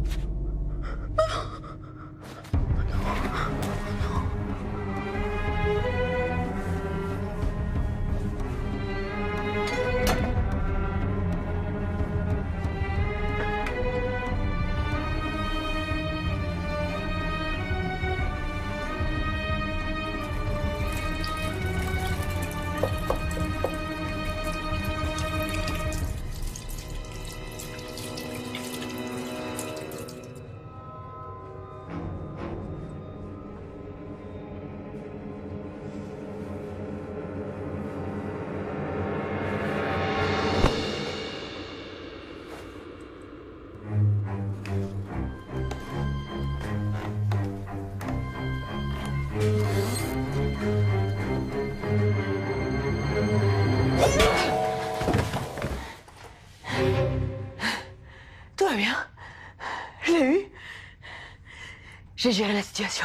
Tout va bien. Je l'ai eu. J'ai géré la situation.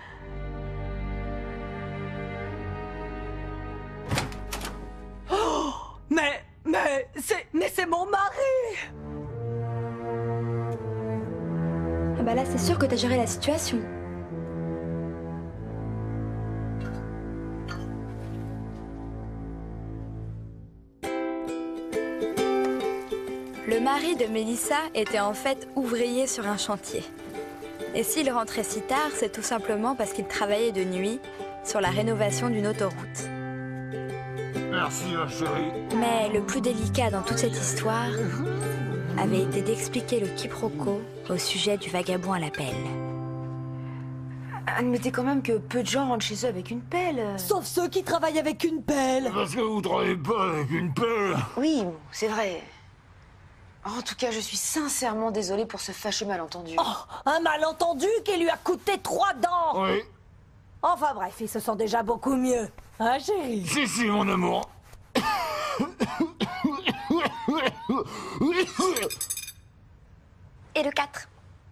Oh, mais c'est mon mari. Ah bah là, c'est sûr que t'as géré la situation. Le mari de Mélissa était en fait ouvrier sur un chantier. Et s'il rentrait si tard, c'est tout simplement parce qu'il travaillait de nuit sur la rénovation d'une autoroute. Merci, ma chérie. Mais le plus délicat dans toute cette histoire avait été d'expliquer le quiproquo au sujet du vagabond à la pelle. Admettez quand même que peu de gens rentrent chez eux avec une pelle. Sauf ceux qui travaillent avec une pelle. Parce que vous travaillez pas avec une pelle. Oui, c'est vrai. En tout cas, je suis sincèrement désolée pour ce fâcheux malentendu. Oh, un malentendu qui lui a coûté 3 dents. Oui. Enfin bref, ils se sont déjà beaucoup mieux. Hein, chérie? Si, mon amour. Et le 4.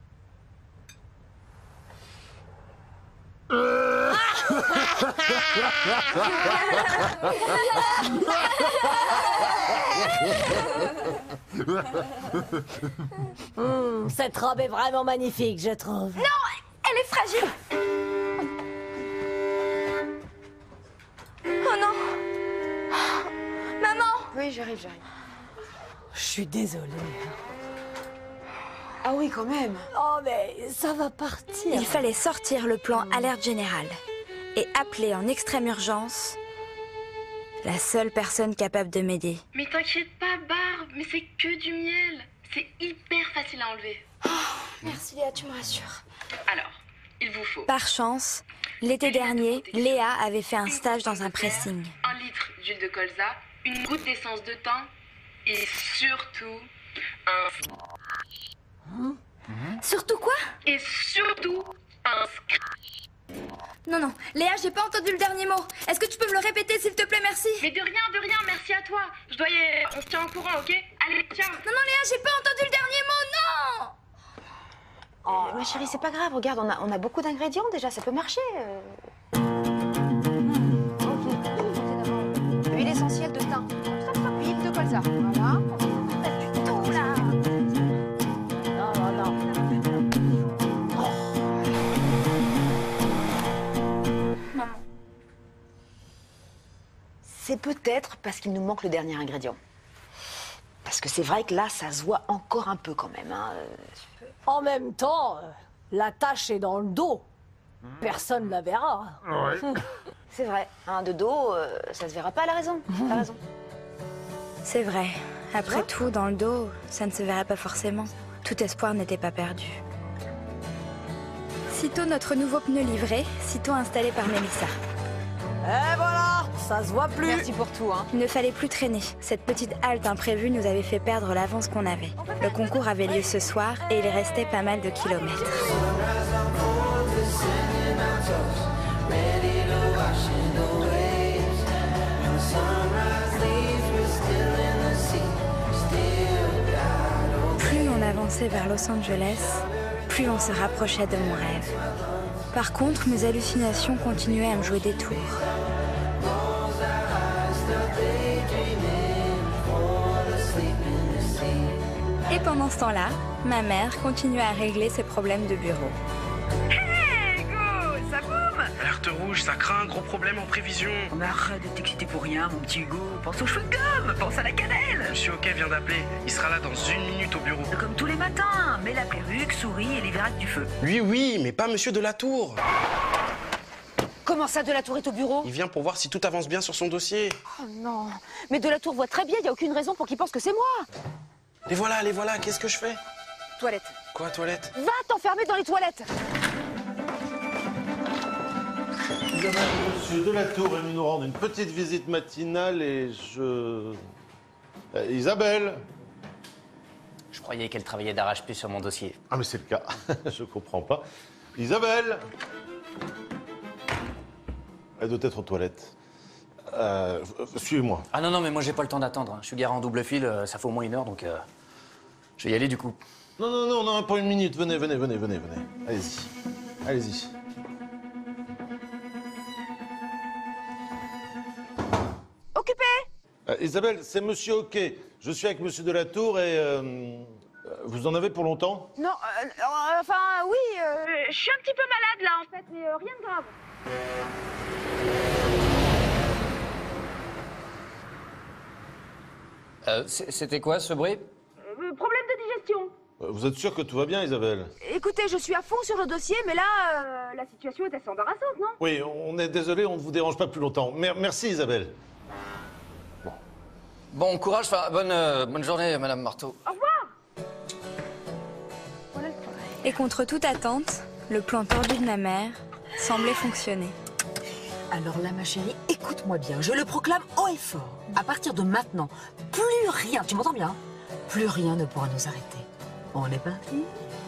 Cette robe est vraiment magnifique, je trouve. Non, elle est fragile. Oh non. Maman. Oui, j'arrive. Je suis désolée. Ah oui, quand même. Oh, mais ça va partir. Il fallait sortir le plan alerte générale et appeler en extrême urgence la seule personne capable de m'aider. Mais t'inquiète pas, Barbe, mais c'est que du miel. C'est hyper facile à enlever. Merci Léa, tu me rassures. Alors, il vous faut... Par chance, l'été dernier, Léa avait fait un stage dans un pressing. 1 litre d'huile de colza, une goutte d'essence de thym et surtout un... Surtout quoi? Et surtout un scratch. Non, non, Léa, j'ai pas entendu le dernier mot. Est-ce que tu peux me le répéter, s'il te plaît, merci? Mais de rien, merci à toi. Je dois y aller. On se tient au courant, ok? Allez, tiens. Non, non, Léa, j'ai pas entendu le dernier mot, non! Oh, ma chérie, c'est pas grave. Regarde, on a beaucoup d'ingrédients déjà, ça peut marcher. Huile essentielle de thym. Huile de colza. Voilà. Du tout, là. Non, non, non. Maman. C'est peut-être parce qu'il nous manque le dernier ingrédient. Parce que c'est vrai que là, ça se voit encore un peu quand même. Hein. En même temps, la tâche est dans le dos. Personne ne la verra. Ouais. C'est vrai, hein, de dos, ça se verra pas, elle a raison. T'as raison. C'est vrai. Après tout, dans le dos, ça ne se verrait pas forcément. Tout espoir n'était pas perdu. Sitôt notre nouveau pneu livré, sitôt installé par Mélissa. Et voilà, ça se voit plus. Merci pour tout, hein. Il ne fallait plus traîner. Cette petite halte imprévue nous avait fait perdre l'avance qu'on avait. Le concours avait lieu ce soir et il restait pas mal de kilomètres. Plus on avançait vers Los Angeles, plus on se rapprochait de mon rêve. Par contre, mes hallucinations continuaient à me jouer des tours. Et pendant ce temps-là, ma mère continuait à régler ses problèmes de bureau. Hey, Hugo, ça boum! Alerte rouge, ça craint, gros problème en prévision. Mais arrête de t'exciter pour rien, mon petit Hugo. Pense au chewing-gum, pense à la cannelle. Monsieur Hockey vient d'appeler. Il sera là dans 1 minute au bureau. Comme tous les matins, mets la perruque, souris et les verras du feu. Lui, oui, mais pas Monsieur Delatour. Comment ça, Delatour est au bureau? Il vient pour voir si tout avance bien sur son dossier. Oh non, mais Delatour voit très bien, il n'y a aucune raison pour qu'il pense que c'est moi. Les voilà, qu'est-ce que je fais? Toilette. Quoi, toilette? Va t'enfermer dans les toilettes. Monsieur Delatour est venu nous rendre une petite visite matinale et Isabelle. Je croyais qu'elle travaillait d'arrache-pied sur mon dossier. Ah, mais c'est le cas. Je comprends pas. Isabelle. Elle doit être aux toilettes. Suivez-moi. Ah non, mais moi j'ai pas le temps d'attendre. Hein. Je suis garé en double fil, ça fait au moins 1 heure, donc je vais y aller du coup. Non, pas 1 minute. Venez. Allez-y. Occupé. Isabelle, c'est Monsieur Hockey. Je suis avec Monsieur Delatour et... vous en avez pour longtemps? Non, enfin, oui, je suis un petit peu malade là en fait, mais rien de grave. C'était quoi ce bruit? Problème de digestion. Vous êtes sûr que tout va bien, Isabelle? Écoutez, je suis à fond sur le dossier, mais là, la situation est assez embarrassante, non? Oui, on est désolé, on ne vous dérange pas plus longtemps. Merci, Isabelle. Bon, courage, enfin, bonne journée, Madame Marteau. Au revoir. Et contre toute attente, le plan tordu de ma mère semblait fonctionner. Alors là, ma chérie, écoute-moi bien, je le proclame haut et fort. À partir de maintenant, plus rien, tu m'entends bien? Plus rien ne pourra nous arrêter. On est parti?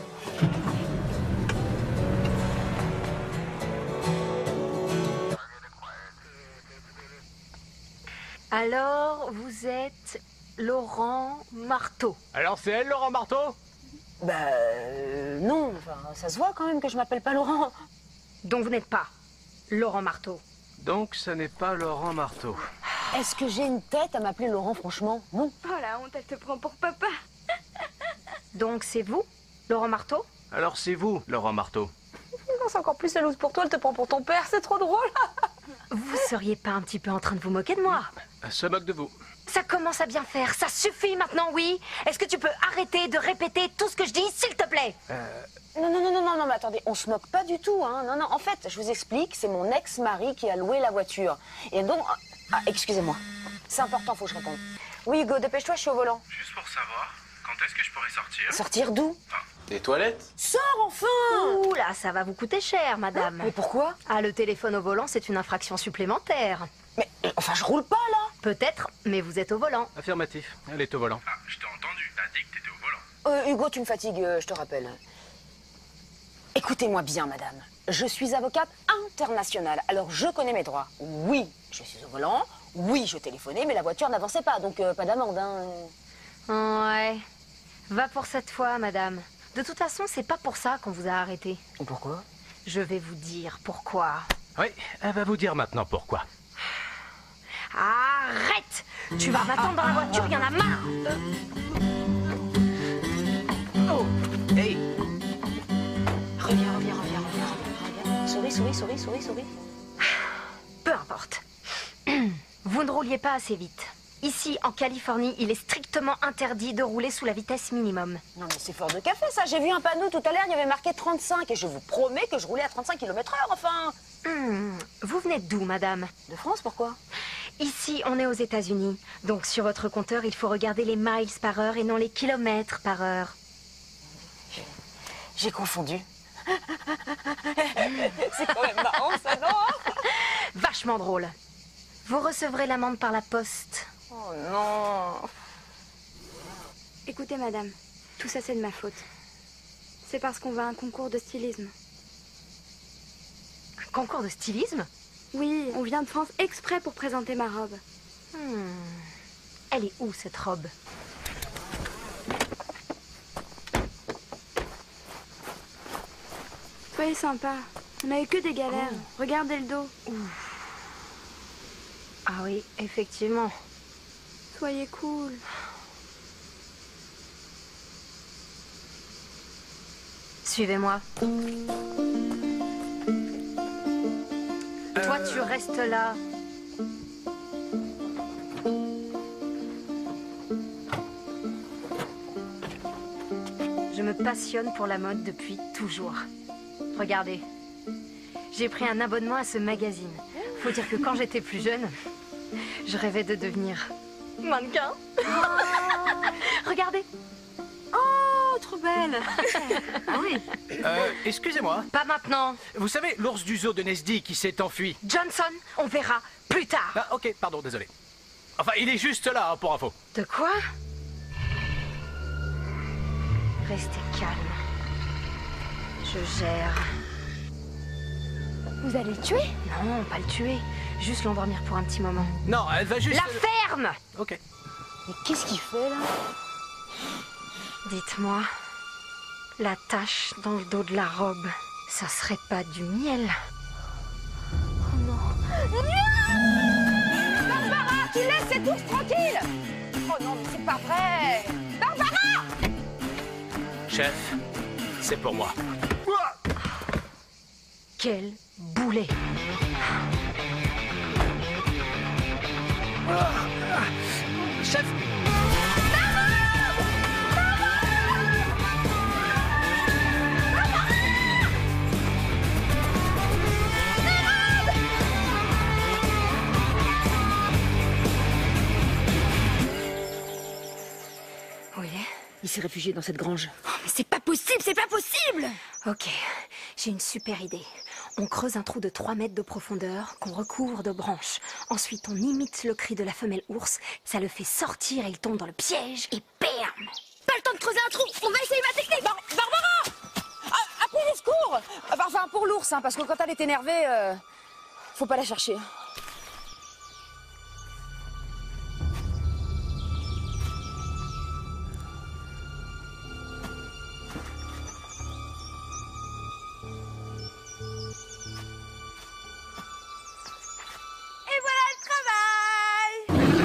Alors, vous êtes Laurent Marteau. Alors c'est elle, Laurent Marteau? Bah, non, enfin, ça se voit quand même que je m'appelle pas Laurent. Donc vous n'êtes pas Laurent Marteau. Donc ça n'est pas Laurent Marteau. Est-ce que j'ai une tête à m'appeler Laurent, franchement? Non. Oh la honte, elle te prend pour papa. Donc c'est vous, Laurent Marteau? Alors c'est vous, Laurent Marteau. Non, c'est encore plus jalouse pour toi, elle te prend pour ton père, c'est trop drôle. Vous seriez pas un petit peu en train de vous moquer de moi? Elle se moque de vous. Ça commence à bien faire, ça suffit maintenant, oui? Est-ce que tu peux arrêter de répéter tout ce que je dis, s'il te plaît? Non, mais attendez, on se moque pas du tout, hein. Non, en fait, je vous explique, c'est mon ex-mari qui a loué la voiture. Et donc... Ah, excusez-moi. C'est important, faut que je réponde. Oui, Hugo, dépêche-toi, je suis au volant. Juste pour savoir, quand est-ce que je pourrais sortir? Sortir d'où? Des toilettes? Sors enfin! Ouh là, ça va vous coûter cher, madame. Mais pourquoi? Ah, le téléphone au volant, c'est une infraction supplémentaire. Mais, enfin, je roule pas, là. Peut-être, mais vous êtes au volant. Affirmatif, elle est au volant. Ah, je t'ai entendu, t'as dit que t'étais au volant. Hugo, tu me fatigues, je te rappelle. Écoutez-moi bien, madame. Je suis avocate internationale, alors je connais mes droits. Oui, je suis au volant, oui, je téléphonais, mais la voiture n'avançait pas, donc pas d'amende, hein. Ouais. Va pour cette fois, madame. De toute façon, c'est pas pour ça qu'on vous a arrêté. Pourquoi? Je vais vous dire pourquoi. Oui, elle va vous dire maintenant pourquoi. Arrête! Tu vas m'attendre dans la voiture, il y en a marre! Oh! Hey! Reviens. Souris. Peu importe. Vous ne rouliez pas assez vite. Ici, en Californie, il est strictement interdit de rouler sous la vitesse minimum. Non mais c'est fort de café ça, j'ai vu un panneau tout à l'heure, il y avait marqué 35 et je vous promets que je roulais à 35 km/h enfin. Vous venez d'où, madame? De France, pourquoi? Ici, on est aux États-Unis. Donc sur votre compteur, il faut regarder les miles par heure et non les kilomètres par heure. J'ai confondu. C'est quand même marrant ça, non? Vachement drôle. Vous recevrez l'amende par la poste. Oh non. Écoutez, madame, tout ça c'est de ma faute. C'est parce qu'on va à un concours de stylisme. Un concours de stylisme? Oui, on vient de France exprès pour présenter ma robe. Elle est où, cette robe? Soyez sympa. On a eu que des galères. Regardez le dos. Ah oui, effectivement. Soyez cool. Suivez-moi. Toi, tu restes là. Je me passionne pour la mode depuis toujours. Regardez, j'ai pris un abonnement à ce magazine. Faut dire que quand j'étais plus jeune, je rêvais de devenir mannequin. Regardez. Oh, trop belle. Ah oui. Excusez-moi. Pas maintenant. Vous savez, l'ours du zoo de Nesdy qui s'est enfui. Johnson, on verra plus tard. Ah, ok, pardon, désolé. Enfin, il est juste là, hein, pour info. De quoi? Restez calme. Je gère. Vous allez le tuer? Non, pas le tuer. Juste l'endormir pour un petit moment. Non, elle va juste... La ferme! Ok. Mais qu'est-ce qu'il fait, là? Dites-moi, la tache dans le dos de la robe, ça serait pas du miel? Oh non. Barbara, tu laisses cet ours tranquille! Oh non, mais c'est pas vrai! Barbara! Chef, c'est pour moi. Quel boulet! Chef! Où il est? Il s'est réfugié dans cette grange. Oh, mais c'est pas possible, c'est pas possible! Ok, j'ai une super idée. On creuse un trou de 3 mètres de profondeur qu'on recouvre de branches. Ensuite, on imite le cri de la femelle ours. Ça le fait sortir et il tombe dans le piège et bam! Pas le temps de creuser un trou. On va essayer ma technique. Barbara! Appelez les secours! Enfin, pour l'ours, hein, parce que quand elle est énervée, faut pas la chercher. Et voilà le travail.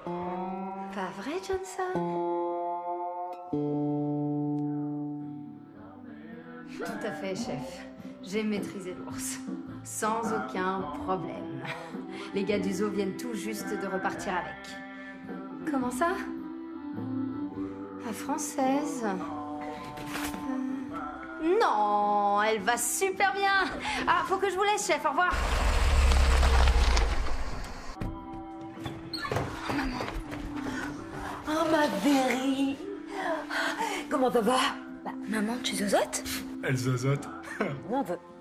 Pas vrai, Johnson? Tout à fait, chef. J'ai maîtrisé l'ours. Sans aucun problème. Les gars du zoo viennent tout juste de repartir avec. Comment ça? La française? Non, elle va super bien. Ah, faut que je vous laisse, chef. Au revoir. Oh, ma Berry. Comment ça va? Bah, maman, tu zozotes? Elle zozote. Non,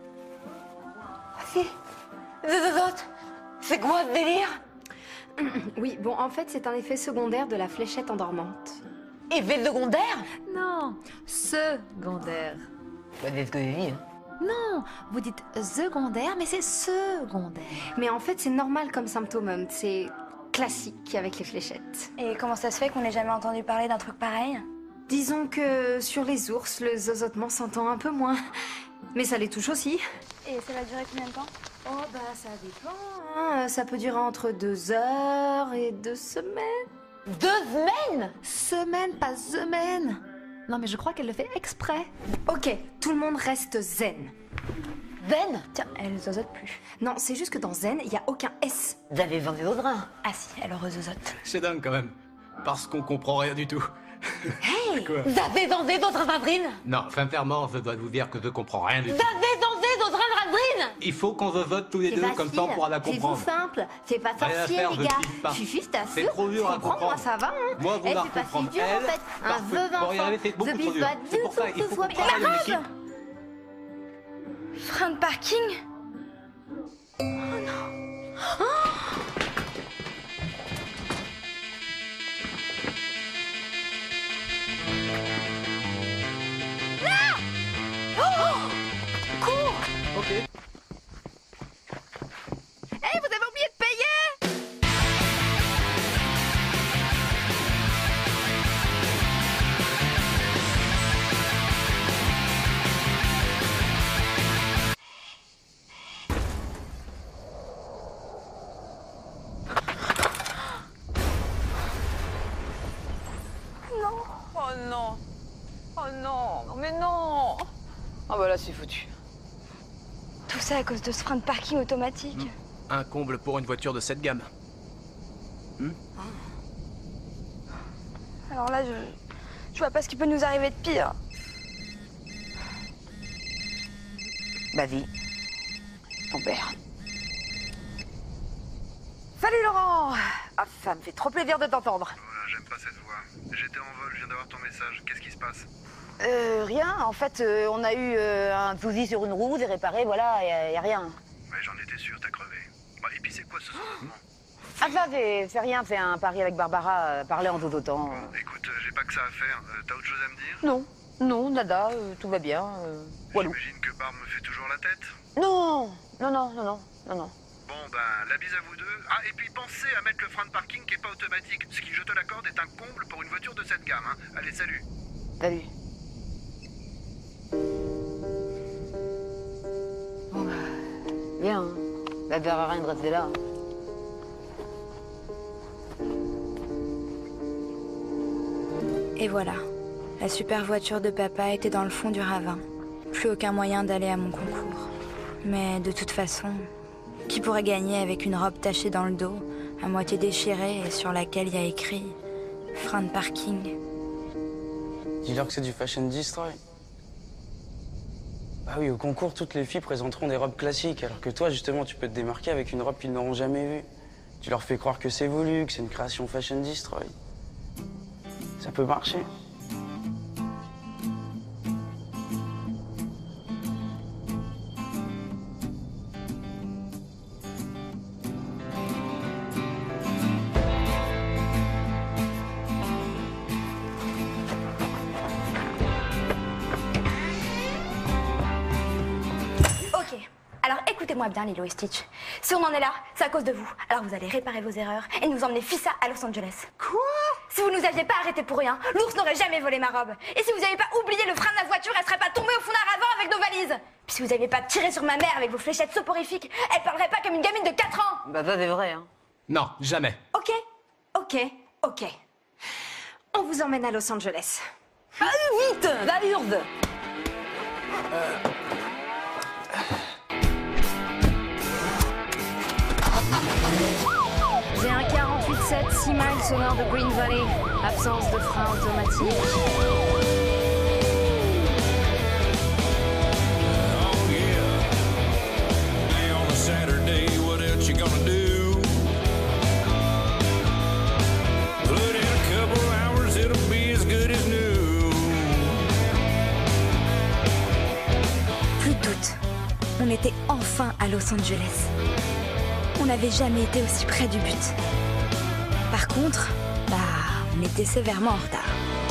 si. Zozote. C'est quoi ce délire? Oui, bon, en fait, c'est un effet secondaire de la fléchette endormante. Effet secondaire? Non, secondaire. Bah, c'est ce que j'ai dit, hein. Non, vous dites secondaire, mais c'est secondaire. Mais en fait, c'est normal comme symptôme. C'est classique avec les fléchettes. Et comment ça se fait qu'on n'ait jamais entendu parler d'un truc pareil? Disons que sur les ours, le zozotement s'entend un peu moins. Mais ça les touche aussi. Et ça va durer combien de temps? Oh bah ça dépend, hein. Ça peut durer entre 2 heures et 2 semaines. 2 semaines? Semaine, pas semaine. Non mais je crois qu'elle le fait exprès. Ok, tout le monde reste zen. Zen? Tiens, elle zozote plus. Non, c'est juste que dans zen, il n'y a aucun S. Vous avez vendu au drain. Ah si, elle rezozote. C'est dingue quand même. Parce qu'on comprend rien du tout. Hey! Quoi? Vous avez dansé d'autres madrines? Non, sincèrement, je dois vous dire que je comprends rien du Vous tout. avez dansé d'autres madrines? Il faut qu'on se vote tous les deux, comme ça on pourra la comprendre. C'est tout simple. C'est pas Rien à sorcier, faire, les je gars. kiffe pas. Je suis juste à C'est trop dur à comprendre. Moi, ça va, hein. Moi, vous la C'est pas si comprendre. dur, en Elle, fait. Un parfait. veuve Pour y arriver, c'est beaucoup trop dur. C'est pour ça, il faut qu'on travaille en équipe. Frein de parking? Oh non. Oh Ok. Hey, vous avez oublié de payer! Non. Oh non. Oh non. Non mais non. Ah bah là c'est foutu. Tout ça à cause de ce frein de parking automatique. Un comble pour une voiture de cette gamme. Alors là, je vois pas ce qui peut nous arriver de pire. Vas-y. Ton père. Salut Laurent. Ah, ça me fait trop plaisir de t'entendre. Voilà, j'aime pas cette voix. J'étais en vol, je viens d'avoir ton message. Qu'est-ce qui se passe? Rien. En fait, on a eu un souci sur une roue, c'est réparé, voilà, y a rien. Ouais, j'en étais sûr, t'as crevé. Bah, et puis c'est quoi ce zozotement? Ah ça, c'est rien, c'est un pari avec Barbara, parler en zozotant. Écoute, j'ai pas que ça à faire. T'as autre chose à me dire? Non, non, nada, tout va bien. Walou. J'imagine que Barb me fait toujours la tête? Non, non, non, non, non, non, non. Bon, ben, la bise à vous deux. Ah, et puis pensez à mettre le frein de parking qui est pas automatique. Ce qui, je te l'accorde, est un comble pour une voiture de cette gamme, hein. Allez, salut. Salut. Bon bah, bien, hein. Ça sert à rien de rester là. Et voilà, la super voiture de papa était dans le fond du ravin. Plus aucun moyen d'aller à mon concours. Mais de toute façon, qui pourrait gagner avec une robe tachée dans le dos, à moitié déchirée et sur laquelle il y a écrit « frein de parking ». Dis-leur que c'est du fashion destroy. Bah oui, au concours, toutes les filles présenteront des robes classiques, alors que toi, justement, tu peux te démarquer avec une robe qu'ils n'auront jamais vue. Tu leur fais croire que c'est voulu, que c'est une création fashion destroy. Ça peut marcher. Ok, alors écoutez-moi bien Lilo et Stitch. Si on en est là, c'est à cause de vous. Alors vous allez réparer vos erreurs et nous emmener Fissa à Los Angeles. Quoi? Si vous nous aviez pas arrêtés pour rien, l'ours n'aurait jamais volé ma robe. Et si vous n'aviez pas oublié le frein de la voiture, elle serait pas tombée au fond d'un ravin avec nos valises. Puis si vous n'aviez pas tiré sur ma mère avec vos fléchettes soporifiques, elle parlerait pas comme une gamine de 4 ans. Bah ça c'est vrai, hein. Non, jamais. Ok, Ok, ok. On vous emmène à Los Angeles. Vite, la hurde. J'ai un 48-7, 6 miles au nord de Green Valley. Absence de frein automatique. Saturday, what else you gonna do? Put in a couple hours, it'll be as good as new. Plus de doute, on était enfin à Los Angeles. On n'avait jamais été aussi près du but. Par contre, on était sévèrement en retard.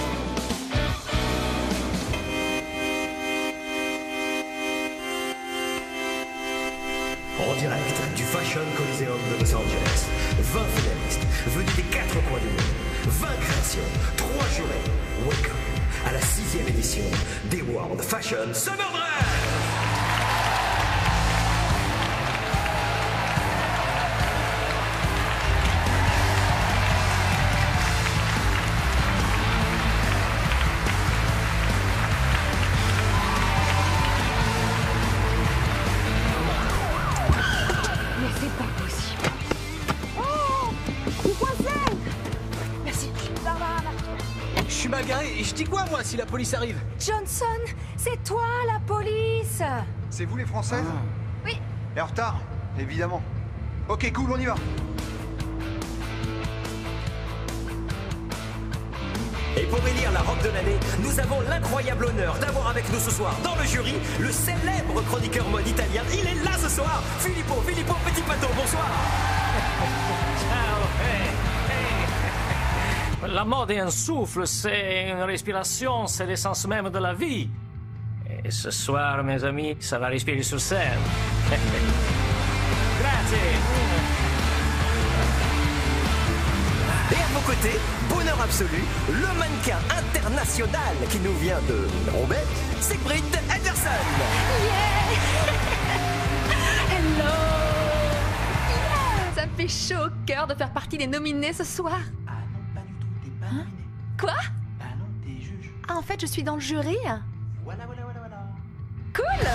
En direct du Fashion Coliseum de Los Angeles, 20 finalistes venus des 4 coins du monde, 20 créations, 3 jurés. Welcome à la 6e édition des World Fashion Summer Drive. Et je dis quoi, moi, si la police arrive? Johnson, c'est toi la police. C'est vous les Françaises? Oui. Et en retard? Évidemment. Ok, cool, on y va. Et pour élire la robe de l'année, nous avons l'incroyable honneur d'avoir avec nous ce soir dans le jury le célèbre chroniqueur mode italien. Il est là ce soir, Filippo Petit Pato, bonsoir. Ciao, hey. La mode est un souffle, c'est une respiration, c'est l'essence même de la vie. Et ce soir, mes amis, ça va respirer sur scène. Grazie. Et à vos côtés, bonheur absolu, le mannequin international qui nous vient de Roubaix, c'est Britt Henderson. Hello. Ça me fait chaud au cœur de faire partie des nominés ce soir. Hein? Quoi? Bah non, t'es juge. Ah, en fait, je suis dans le jury. Voilà. Cool. Ah,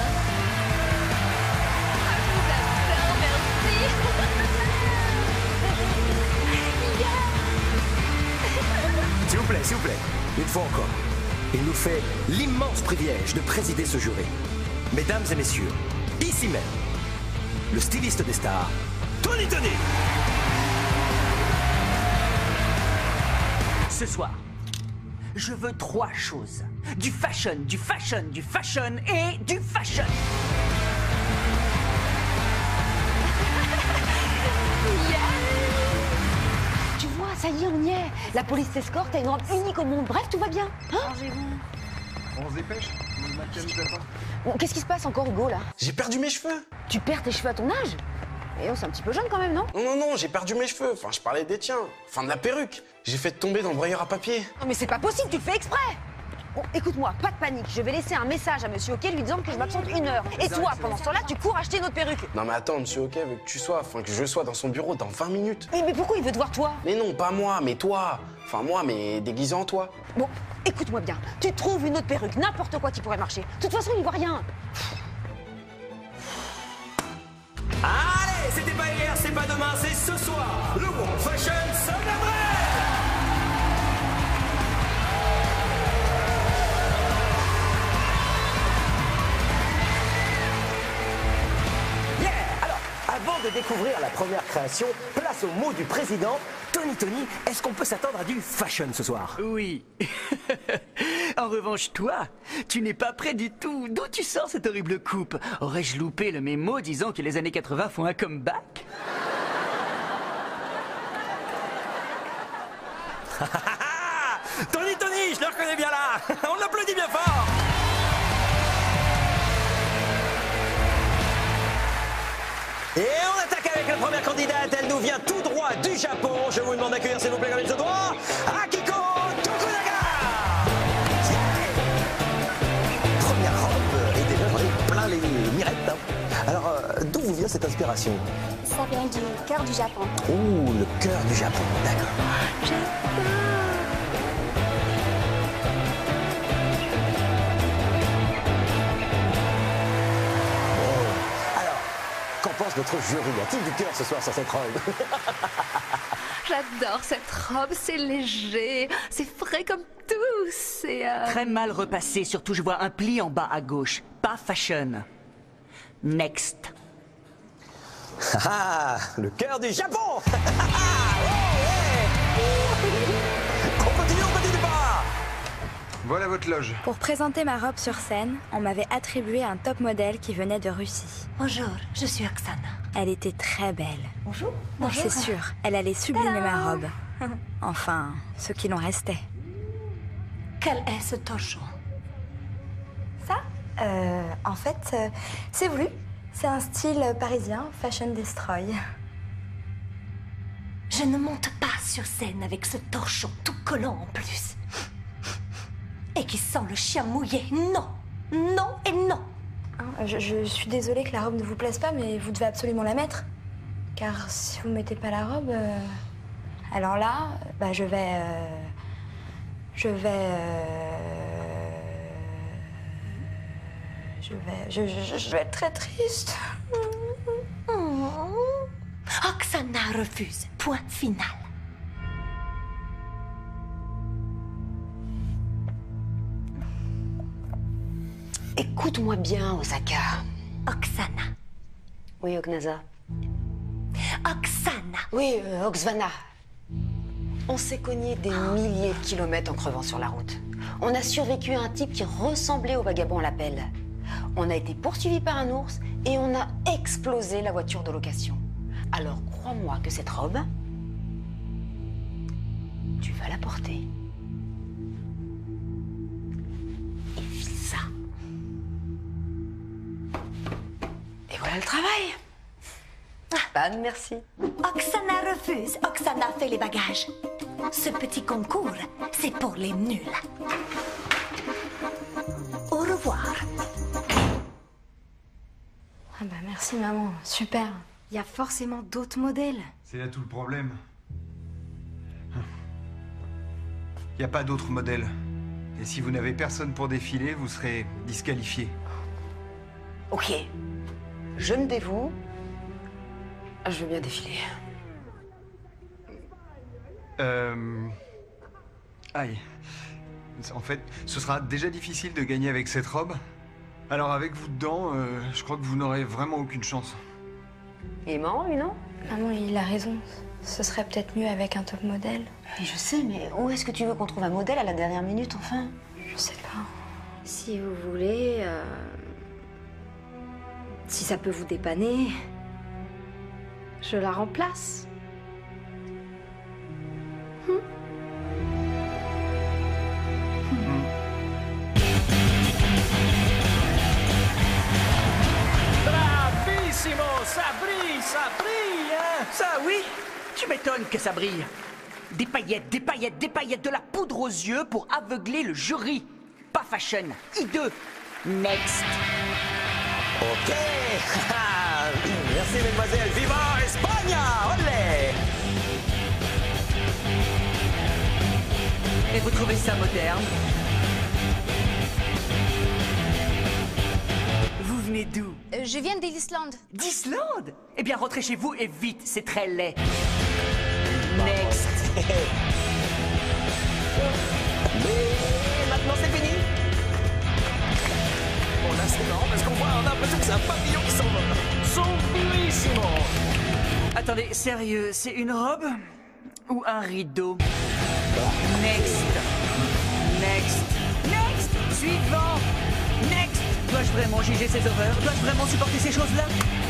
je vous adore, merci. S'il vous plaît, une fois encore, il nous fait l'immense privilège de présider ce jury. Mesdames et messieurs, ici même, le styliste des stars, Tony! Ce soir, je veux 3 choses. Du fashion et du fashion. Tu vois, ça y est, on y est. La police t'escorte, t'as une robe unique au monde. Bref, tout va bien. Hein? On se dépêche? Le mannequin nous attend. Bon, qu'est-ce qui se passe encore, Hugo, là? J'ai perdu mes cheveux. Tu perds tes cheveux à ton âge? Et c'est un petit peu jeune quand même, non? Non, j'ai perdu mes cheveux. Enfin, je parlais des tiens. Enfin, de la perruque. J'ai fait tomber dans le broyeur à papier. Non, mais c'est pas possible, tu le fais exprès! Bon, écoute-moi, pas de panique. Je vais laisser un message à Monsieur Hockey lui disant que je m'absente 1 heure. Et toi, pendant ce temps-là, tu cours acheter une autre perruque. Non, mais attends, Monsieur Hockey veut que je sois dans son bureau dans 20 minutes. Mais pourquoi il veut te voir, toi? Mais non, pas moi, mais toi. Enfin, moi, mais déguisé en toi. Bon, écoute-moi bien. Tu trouves une autre perruque, n'importe quoi qui pourrait marcher. De toute façon, il voit rien. Allez, c'était pas hier, c'est pas demain, c'est ce soir. Le World Fashion Summer Drive. Avant de découvrir la première création, place au mot du président. Tony, est-ce qu'on peut s'attendre à du fashion ce soir? Oui. En revanche, toi, tu n'es pas prêt du tout. D'où tu sors cette horrible coupe? Aurais-je loupé le mémo disant que les années 80 font un comeback? Tony, je le reconnais bien là. On l'applaudit bien fort. Et on attaque avec la première candidate. Elle nous vient tout droit du Japon. Je vous demande d'accueillir, s'il vous plaît, comme il se doit, Akiko Tokunaga. Première robe, et déjà j'en ai plein les mirettes. Alors, d'où vous vient cette inspiration? Ça vient du cœur du Japon. Oh, le cœur du Japon, d'accord. Qu'en pense notre jury? A-t-il du cœur ce soir sur cette robe? J'adore cette robe, c'est léger, c'est frais comme tout, c'est... Très mal repassé, surtout je vois un pli en bas à gauche. Pas fashion. Next. Ah, le cœur du Japon. On continue pas. Voilà votre loge. Pour présenter ma robe sur scène, on m'avait attribué un top modèle qui venait de Russie. Bonjour, je suis Oksana. Elle était très belle. Bonjour. C'est sûr, elle allait sublimer ma robe. Enfin, ce qu'il en restait. Quel est ce torchon? Ça En fait, c'est voulu. C'est un style parisien, Fashion Destroy. Je ne monte pas sur scène avec ce torchon tout collant en plus. Et qui sent le chien mouillé. Non, non et non. Je suis désolée que la robe ne vous plaise pas, mais vous devez absolument la mettre. Car si vous ne mettez pas la robe, alors là, bah, je vais être très triste. Oksana refuse. Point final. Écoute-moi bien, Osaka. Oksana. Oui, Ognaza. Oksana. Oui, Oksvana. On s'est cogné des milliers de kilomètres en crevant sur la route. On a survécu à un type qui ressemblait au vagabond à la pelle. On a été poursuivi par un ours et on a explosé la voiture de location. Alors crois-moi que cette robe, tu vas la porter. Et file ça. Et voilà le travail. Pas de merci. Oksana refuse. Oksana fait les bagages. Ce petit concours, c'est pour les nuls. Au revoir. Ah bah merci maman, super. Il y a forcément d'autres modèles. C'est là tout le problème. Il n'y a pas d'autres modèles. Et si vous n'avez personne pour défiler, vous serez disqualifié. Ok. Je me dévoue. Je veux bien défiler. Aïe. En fait, ce sera déjà difficile de gagner avec cette robe. Alors avec vous dedans, je crois que vous n'aurez vraiment aucune chance. Il est marrant, lui, non? Maman, il a raison. Ce serait peut-être mieux avec un top modèle. Mais je sais, mais où est-ce que tu veux qu'on trouve un modèle à la dernière minute, enfin? Je sais pas. Si vous voulez... Si ça peut vous dépanner... Je la remplace. Bravissimo, ça brille, hein? Ça, oui. Tu m'étonnes que ça brille. Des paillettes, des paillettes, des paillettes, de la poudre aux yeux pour aveugler le jury. Pas fashion, hideux. Next. Ok. Merci, mesdemoiselles. Viva España! Olé! Et vous trouvez ça moderne? Vous venez d'où? Je viens d'Islande. D'Islande? Eh bien, rentrez chez vous et vite, c'est très laid. Next. Mais maintenant, c'est fini. Bon, là, c'est marrant parce qu'on voit, on a l'impression que c'est un papillon qui s'envole. Sublimissimo. Attendez, sérieux, c'est une robe? Ou un rideau? Next. Next. Next. Suivant. Next. Dois-je vraiment juger ces horreurs? Dois-je vraiment supporter ces choses-là?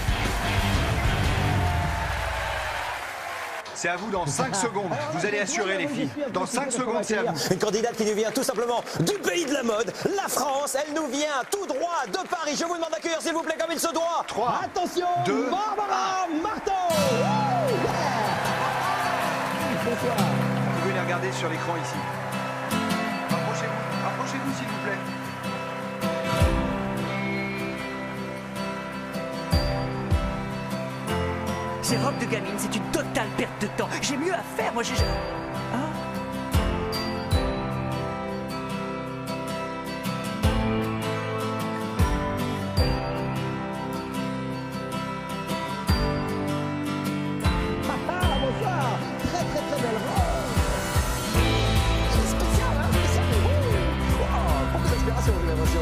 C'est à vous dans 5 secondes. Vous allez assurer, les filles. Dans 5 secondes, c'est à vous. Une candidate qui nous vient tout simplement du pays de la mode, la France. Elle nous vient tout droit de Paris. Je vous demande d'accueillir, s'il vous plaît, comme il se doit. 3, attention, 2, Barbara Marteau. Vous pouvez les regarder sur l'écran ici. Rapprochez-vous, s'il vous plaît. Ces robes de gamine, c'est une totale perte de temps. J'ai mieux à faire, moi j'ai... Hein? Bonsoir. Très belle robe. C'est spécial, hein, spécial. Wow, beaucoup d'inspiration, j'ai l'impression.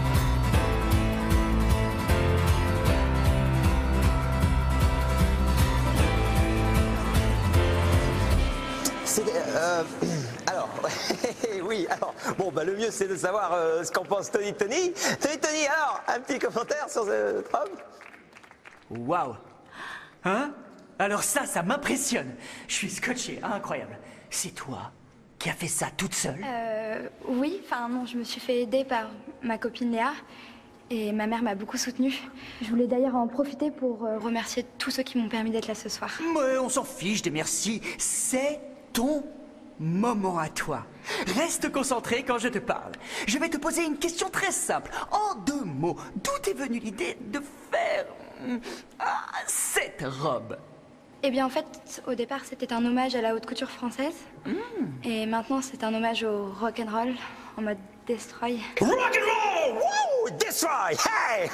Alors, oui, alors, bon, bah le mieux c'est de savoir ce qu'en pense Tony. Tony, alors, un petit commentaire sur ce robe? Waouh! Hein? Alors ça m'impressionne. Je suis scotché, incroyable. C'est toi qui as fait ça toute seule? Oui, enfin non, je me suis fait aider par ma copine Léa. Et ma mère m'a beaucoup soutenue. Je voulais d'ailleurs en profiter pour remercier tous ceux qui m'ont permis d'être là ce soir. Mais on s'en fiche des merci. C'est ton moment à toi. Reste concentré quand je te parle. Je vais te poser une question très simple. En 2 mots, d'où est venue l'idée de faire cette robe? Eh bien, en fait, au départ, c'était un hommage à la haute couture française. Et maintenant, c'est un hommage au rock'n'roll en mode destroy. Rock'n'roll! Woo! Destroy! Hey!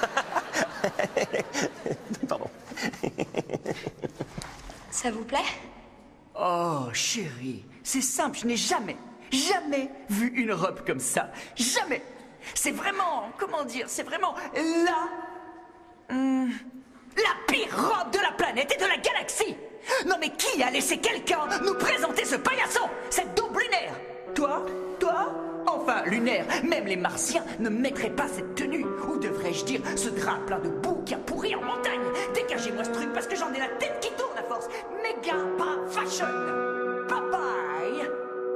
Pardon. Ça vous plaît? Oh, chérie, c'est simple, je n'ai jamais vu une robe comme ça. Jamais! C'est vraiment, comment dire, c'est vraiment la pire robe de la planète et de la galaxie! Non mais qui a laissé quelqu'un nous présenter ce paillasson? Cette daube lunaire? Toi? Enfin, lunaire, même les martiens ne mettraient pas cette tenue. Ou devrais-je dire, ce drap plein de boue qui a pourri en montagne. Dégagez-moi ce truc parce que j'en ai la tête qui tourne à force. Méga pas fashion. Bye bye.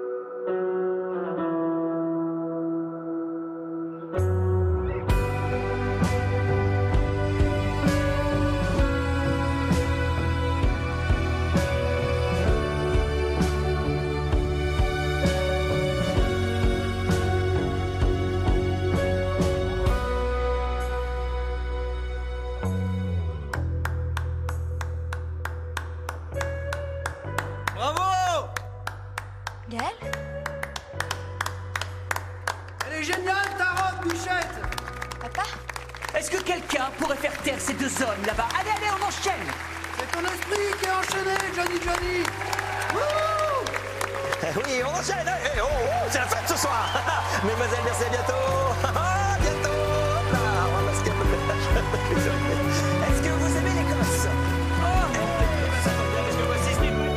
Est-ce que quelqu'un pourrait faire taire ces 2 hommes là-bas? Allez, on enchaîne! C'est ton esprit qui est enchaîné, Johnny! Oui, on enchaîne! Hey, c'est la fête ce soir! Mesdemoiselles, merci, à bientôt! Bientôt! Hop là, on va masquer un peu le flash. Est-ce que vous aimez l'Écosse? Ça tombe bien parce que voici ce niveau.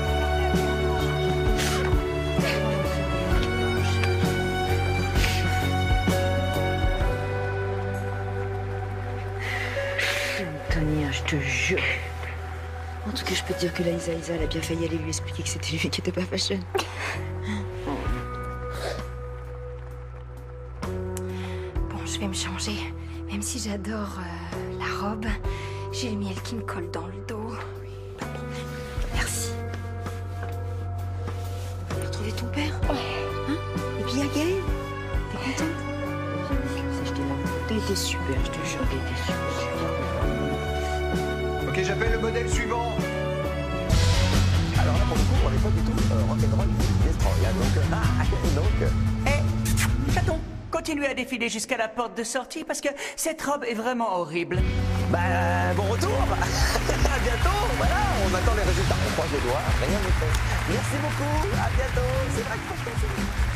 Tony, je te jure. En tout cas, je peux te dire que la Isa, elle a bien failli aller lui expliquer que c'était lui qui était pas fashion. Bon, je vais me changer. Même si j'adore la robe, j'ai le miel qui me colle dans le dos. Merci. On va retrouver ton père? Ouais. Hein? Et puis il y a Gaël. T'es contente? T'as été super, je te jure, t'as été super. Ok, j'appelle le modèle suivant. Alors là, pour le coup, on n'est pas du tout rock'n'roll destroy. Donc, Chaton, continuez à défiler jusqu'à la porte de sortie parce que cette robe est vraiment horrible. Bah, bon retour. À bientôt. Voilà, on attend les résultats. On croise les doigts. Rien n'est fait. Merci beaucoup. À bientôt. C'est vrai que franchement,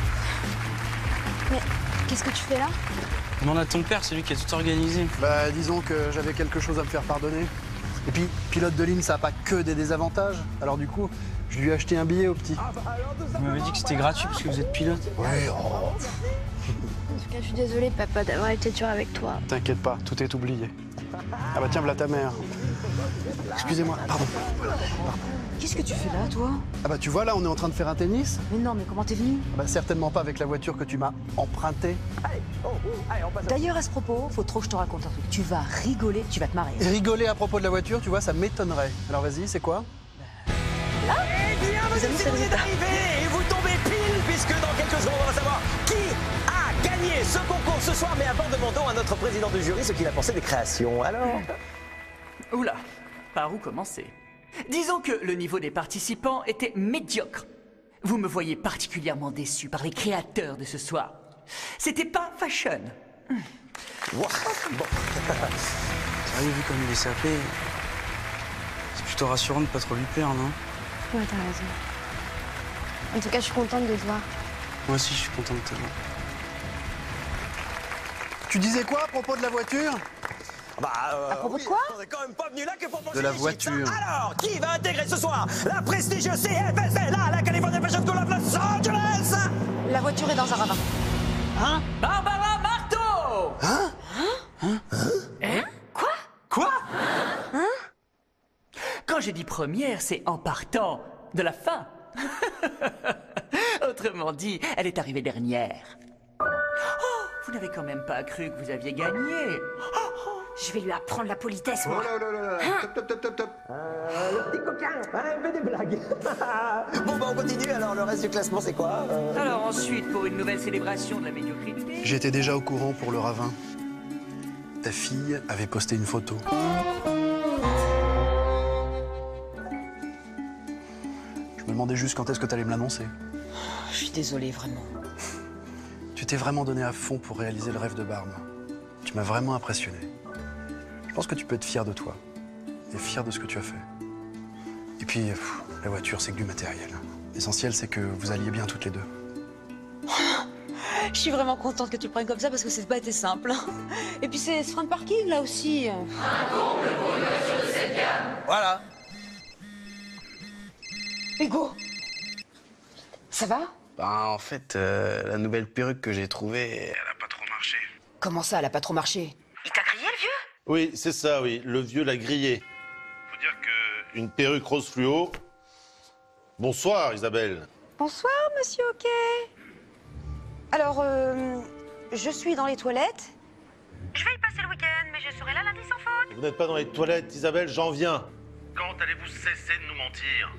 Mais qu'est-ce que tu fais là? Demande à ton père, c'est lui qui a tout organisé. Bah, disons que j'avais quelque chose à me faire pardonner. Et puis, pilote de ligne, ça n'a pas que des désavantages. Alors du coup, je lui ai acheté un billet au petit. Vous m'avez dit que c'était gratuit parce que vous êtes pilote. Oui, En tout cas, je suis désolée, papa, d'avoir été dur avec toi. T'inquiète pas, tout est oublié. Ah bah tiens, voilà ta mère. Excusez-moi, pardon. Qu'est-ce que tu fais là, toi? Ah bah tu vois, là, on est en train de faire un tennis. Mais non, mais comment t'es venu? Ah bah certainement pas avec la voiture que tu m'as empruntée. D'ailleurs, à ce propos, faut trop que je te raconte un truc. Tu vas rigoler, tu vas te marrer. Rigoler à propos de la voiture, tu vois, ça m'étonnerait. Alors vas-y, c'est quoi? Eh bien, vous êtes arrivés et vous tombez pile puisque dans quelques secondes, on va savoir qui a gagné ce concours ce soir. Mais avant, demandons à notre président du jury ce qu'il a pensé des créations. Alors Oula, par où commencer? Disons que le niveau des participants était médiocre. Vous me voyez particulièrement déçu par les créateurs de ce soir. C'était pas fashion. Bon. Sérieux, vu comme il est sapé, c'est plutôt rassurant de pas trop lui plaire, non? Ouais, t'as raison. En tout cas, je suis contente de te voir. Moi aussi, je suis contente de te voir. Tu disais quoi à propos de la voiture? À propos de quoi? On est quand même pas venu là que pour manger De la des voiture. chips, hein. Alors, qui va intégrer ce soir la prestigieuse CFSL à la California Fashion School of Los Angeles? La voiture est dans un ravin. Hein? Barbara Marteau! Hein? Hein? Quoi? Hein? Quand j'ai dit première, c'est en partant de la fin. Autrement dit, elle est arrivée dernière. Oh, vous n'avez quand même pas cru que vous aviez gagné. Je vais lui apprendre la politesse, moi. Oh là là là, top. Le petit coquin, elle fait des blagues. Bon, bah on continue, alors le reste du classement, c'est quoi? Alors ensuite, pour une nouvelle célébration de la médiocrité... J'étais déjà au courant pour le ravin. Ta fille avait posté une photo. Je me demandais juste quand est-ce que t'allais me l'annoncer. Je suis désolée, vraiment. Tu t'es vraiment donné à fond pour réaliser le rêve de Barbe. Tu m'as vraiment impressionné. Je pense que tu peux être fier de toi. Et fier de ce que tu as fait. Et puis, la voiture, c'est que du matériel. L'essentiel, c'est que vous alliez bien toutes les deux. Je suis vraiment contente que tu le prennes comme ça parce que c'est pas été simple. Et puis c'est ce frein de parking là aussi. Voilà. Hugo, ça va? Bah, en fait, la nouvelle perruque que j'ai trouvée, elle a pas trop marché. Comment ça, elle a pas trop marché? Il t'a grillé, le vieux? Oui, c'est ça, oui. Le vieux l'a grillé. Faut dire que une perruque rose fluo. Bonsoir, Isabelle. Bonsoir, monsieur Hockey. Alors, je suis dans les toilettes. Je vais y passer le week-end, mais je serai là lundi sans faute. Vous n'êtes pas dans les toilettes, Isabelle, j'en viens. Quand allez-vous cesser de nous mentir?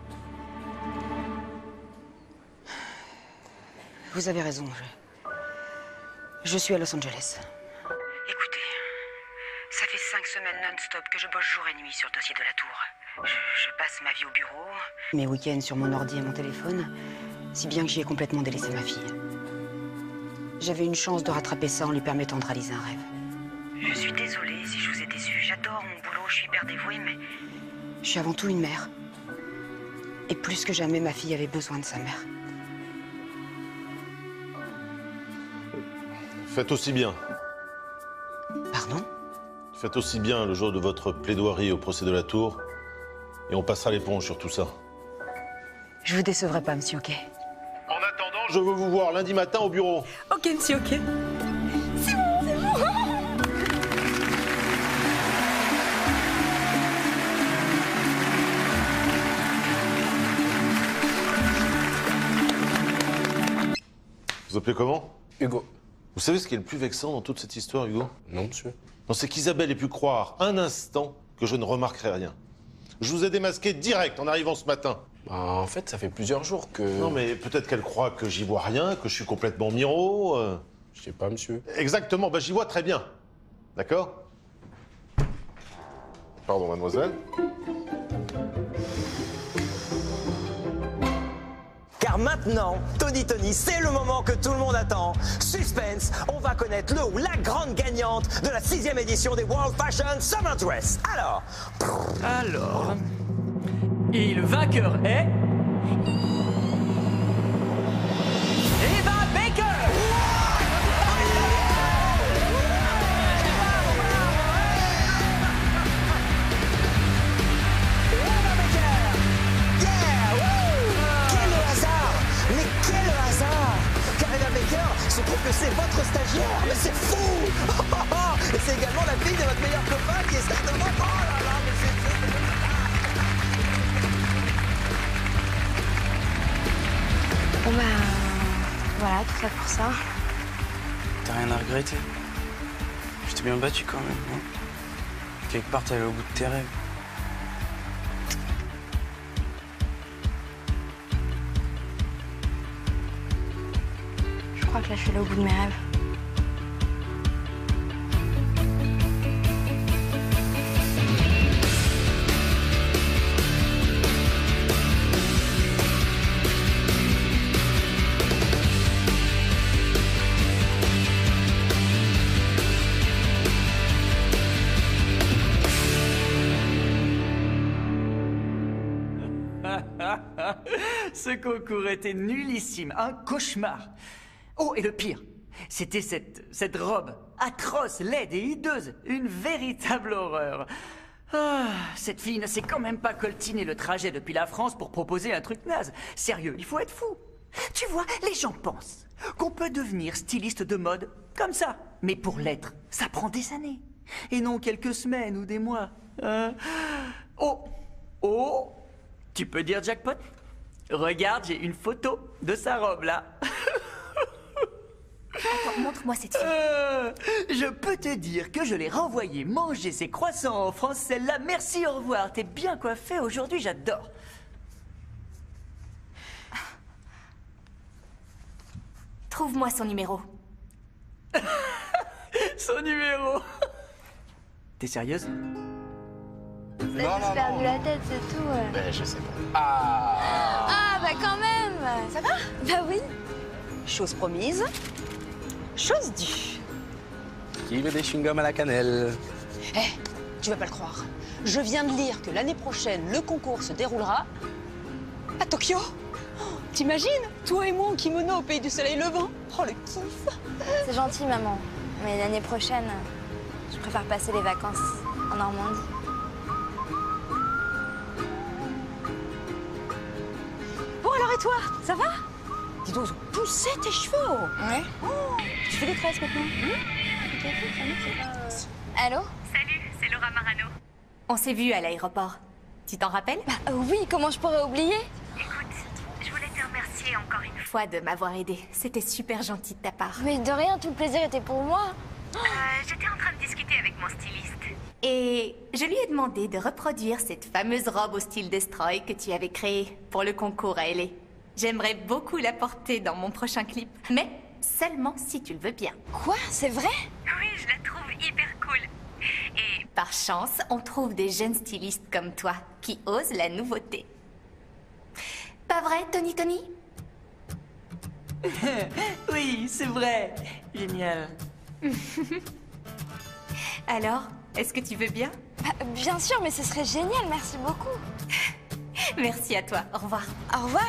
Vous avez raison, je suis à Los Angeles. Écoutez, ça fait 5 semaines non-stop que je bosse jour et nuit sur le dossier de la tour. Je passe ma vie au bureau. Mes week-ends sur mon ordi et mon téléphone, si bien que j'y ai complètement délaissé ma fille. J'avais une chance de rattraper ça en lui permettant de réaliser un rêve. Je suis désolée si je vous ai déçu. J'adore mon boulot, je suis hyper dévouée, mais... Je suis avant tout une mère. Et plus que jamais, ma fille avait besoin de sa mère. Faites aussi bien. Pardon? Faites aussi bien le jour de votre plaidoirie au procès de la Tour. Et on passera l'éponge sur tout ça. Je vous décevrai pas, monsieur Hockey. En attendant, je veux vous voir lundi matin au bureau. Ok, monsieur Hockey. C'est bon, c'est bon. Vous appelez comment? Hugo. Vous savez ce qui est le plus vexant dans toute cette histoire, Hugo? Non, monsieur. Non, c'est qu'Isabelle ait pu croire un instant que je ne remarquerai rien. Je vous ai démasqué direct en arrivant ce matin. Bah, en fait, ça fait plusieurs jours que... Non, mais peut-être qu'elle croit que j'y vois rien, que je suis complètement miro. Je sais pas, monsieur. Exactement, bah j'y vois très bien. D'accord? Pardon, mademoiselle. Car maintenant, Tony, c'est le moment que tout le monde attend. Suspense, on va connaître le ou la grande gagnante de la 6e édition des World Fashion Summer Dress. Alors... Et le vainqueur est... Eva Baker! Se trouve que c'est votre stagiaire, mais c'est fou. Et c'est également la fille de votre meilleur copain qui est certainement... Oh là là, mais c'est... Bon bah... voilà, tout ça pour ça. T'as rien à regretter. Je t'ai bien battu quand même, hein. Quelque part, t'es allé au bout de tes rêves. Je crois que là, je suis allée au bout de mes rêves. Ce concours était nullissime, un cauchemar. Oh, et le pire, c'était cette robe atroce, laide et hideuse, une véritable horreur. Ah, cette fille ne sait quand même pas coltiner le trajet depuis la France pour proposer un truc naze. Sérieux, il faut être fou. Tu vois, les gens pensent qu'on peut devenir styliste de mode comme ça. Mais pour l'être, ça prend des années. Et non quelques semaines ou des mois. Oh, tu peux dire jackpot? Regarde, j'ai une photo de sa robe là. Attends, montre-moi cette fille. Je peux te dire que je l'ai renvoyée manger ses croissants en France, celle-là. Merci, au revoir. T'es bien coiffée aujourd'hui, j'adore. Trouve-moi son numéro. Son numéro. T'es sérieuse? T'as juste perdu la tête, c'est tout. Ben, je sais pas. Ah, bah quand même. Ça va? Bah oui. Chose promise, chose due. Qui veut des chewing-gums à la cannelle? Tu vas pas le croire. Je viens de lire que l'année prochaine, le concours se déroulera à Tokyo. Oh, t'imagines? Toi et moi en kimono au pays du soleil levant. Oh, le kiff. C'est gentil, maman. Mais l'année prochaine, je préfère passer les vacances en Normandie. Bon alors, et toi? Ça va? Dis donc, ils ont poussé tes cheveux. Ouais. Oh, tu fais des tresses maintenant? Allô? Salut, c'est Laura Marano. On s'est vus à l'aéroport. Tu t'en rappelles? Oui, comment je pourrais oublier? Écoute, je voulais te remercier encore une fois de m'avoir aidé. C'était super gentil de ta part. Mais de rien, tout le plaisir était pour moi. J'étais en train de discuter avec mon styliste. Et je lui ai demandé de reproduire cette fameuse robe au style Destroy que tu avais créée pour le concours à LA. J'aimerais beaucoup la porter dans mon prochain clip, mais seulement si tu le veux bien. Quoi? C'est vrai? Oui, je la trouve hyper cool. Et par chance, on trouve des jeunes stylistes comme toi qui osent la nouveauté. Pas vrai, Tony? Oui, c'est vrai. Génial. Alors, est-ce que tu veux bien? Bien sûr, mais ce serait génial, merci beaucoup. Merci à toi, au revoir. Au revoir.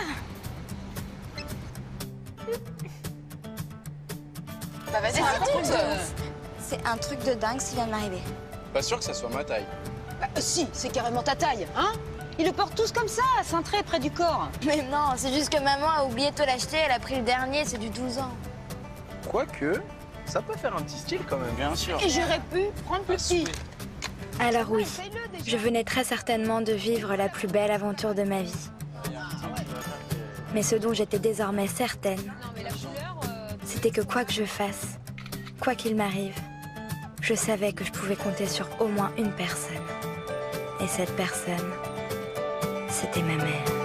Bah vas-y, raconte. C'est un truc de dingue ce qui vient de m'arriver. Pas sûr que ça soit ma taille. Bah si, c'est carrément ta taille, hein? Ils le portent tous comme ça, cintré près du corps. Mais non, c'est juste que maman a oublié de te l'acheter, elle a pris le dernier, c'est du 12 ans. Quoique, ça peut faire un petit style quand même. Bien sûr. Et j'aurais pu prendre plus petit. Alors oui, je venais très certainement de vivre la plus belle aventure de ma vie. Mais ce dont j'étais désormais certaine, c'était que quoi que je fasse, quoi qu'il m'arrive, je savais que je pouvais compter sur au moins une personne. Et cette personne, c'était ma mère.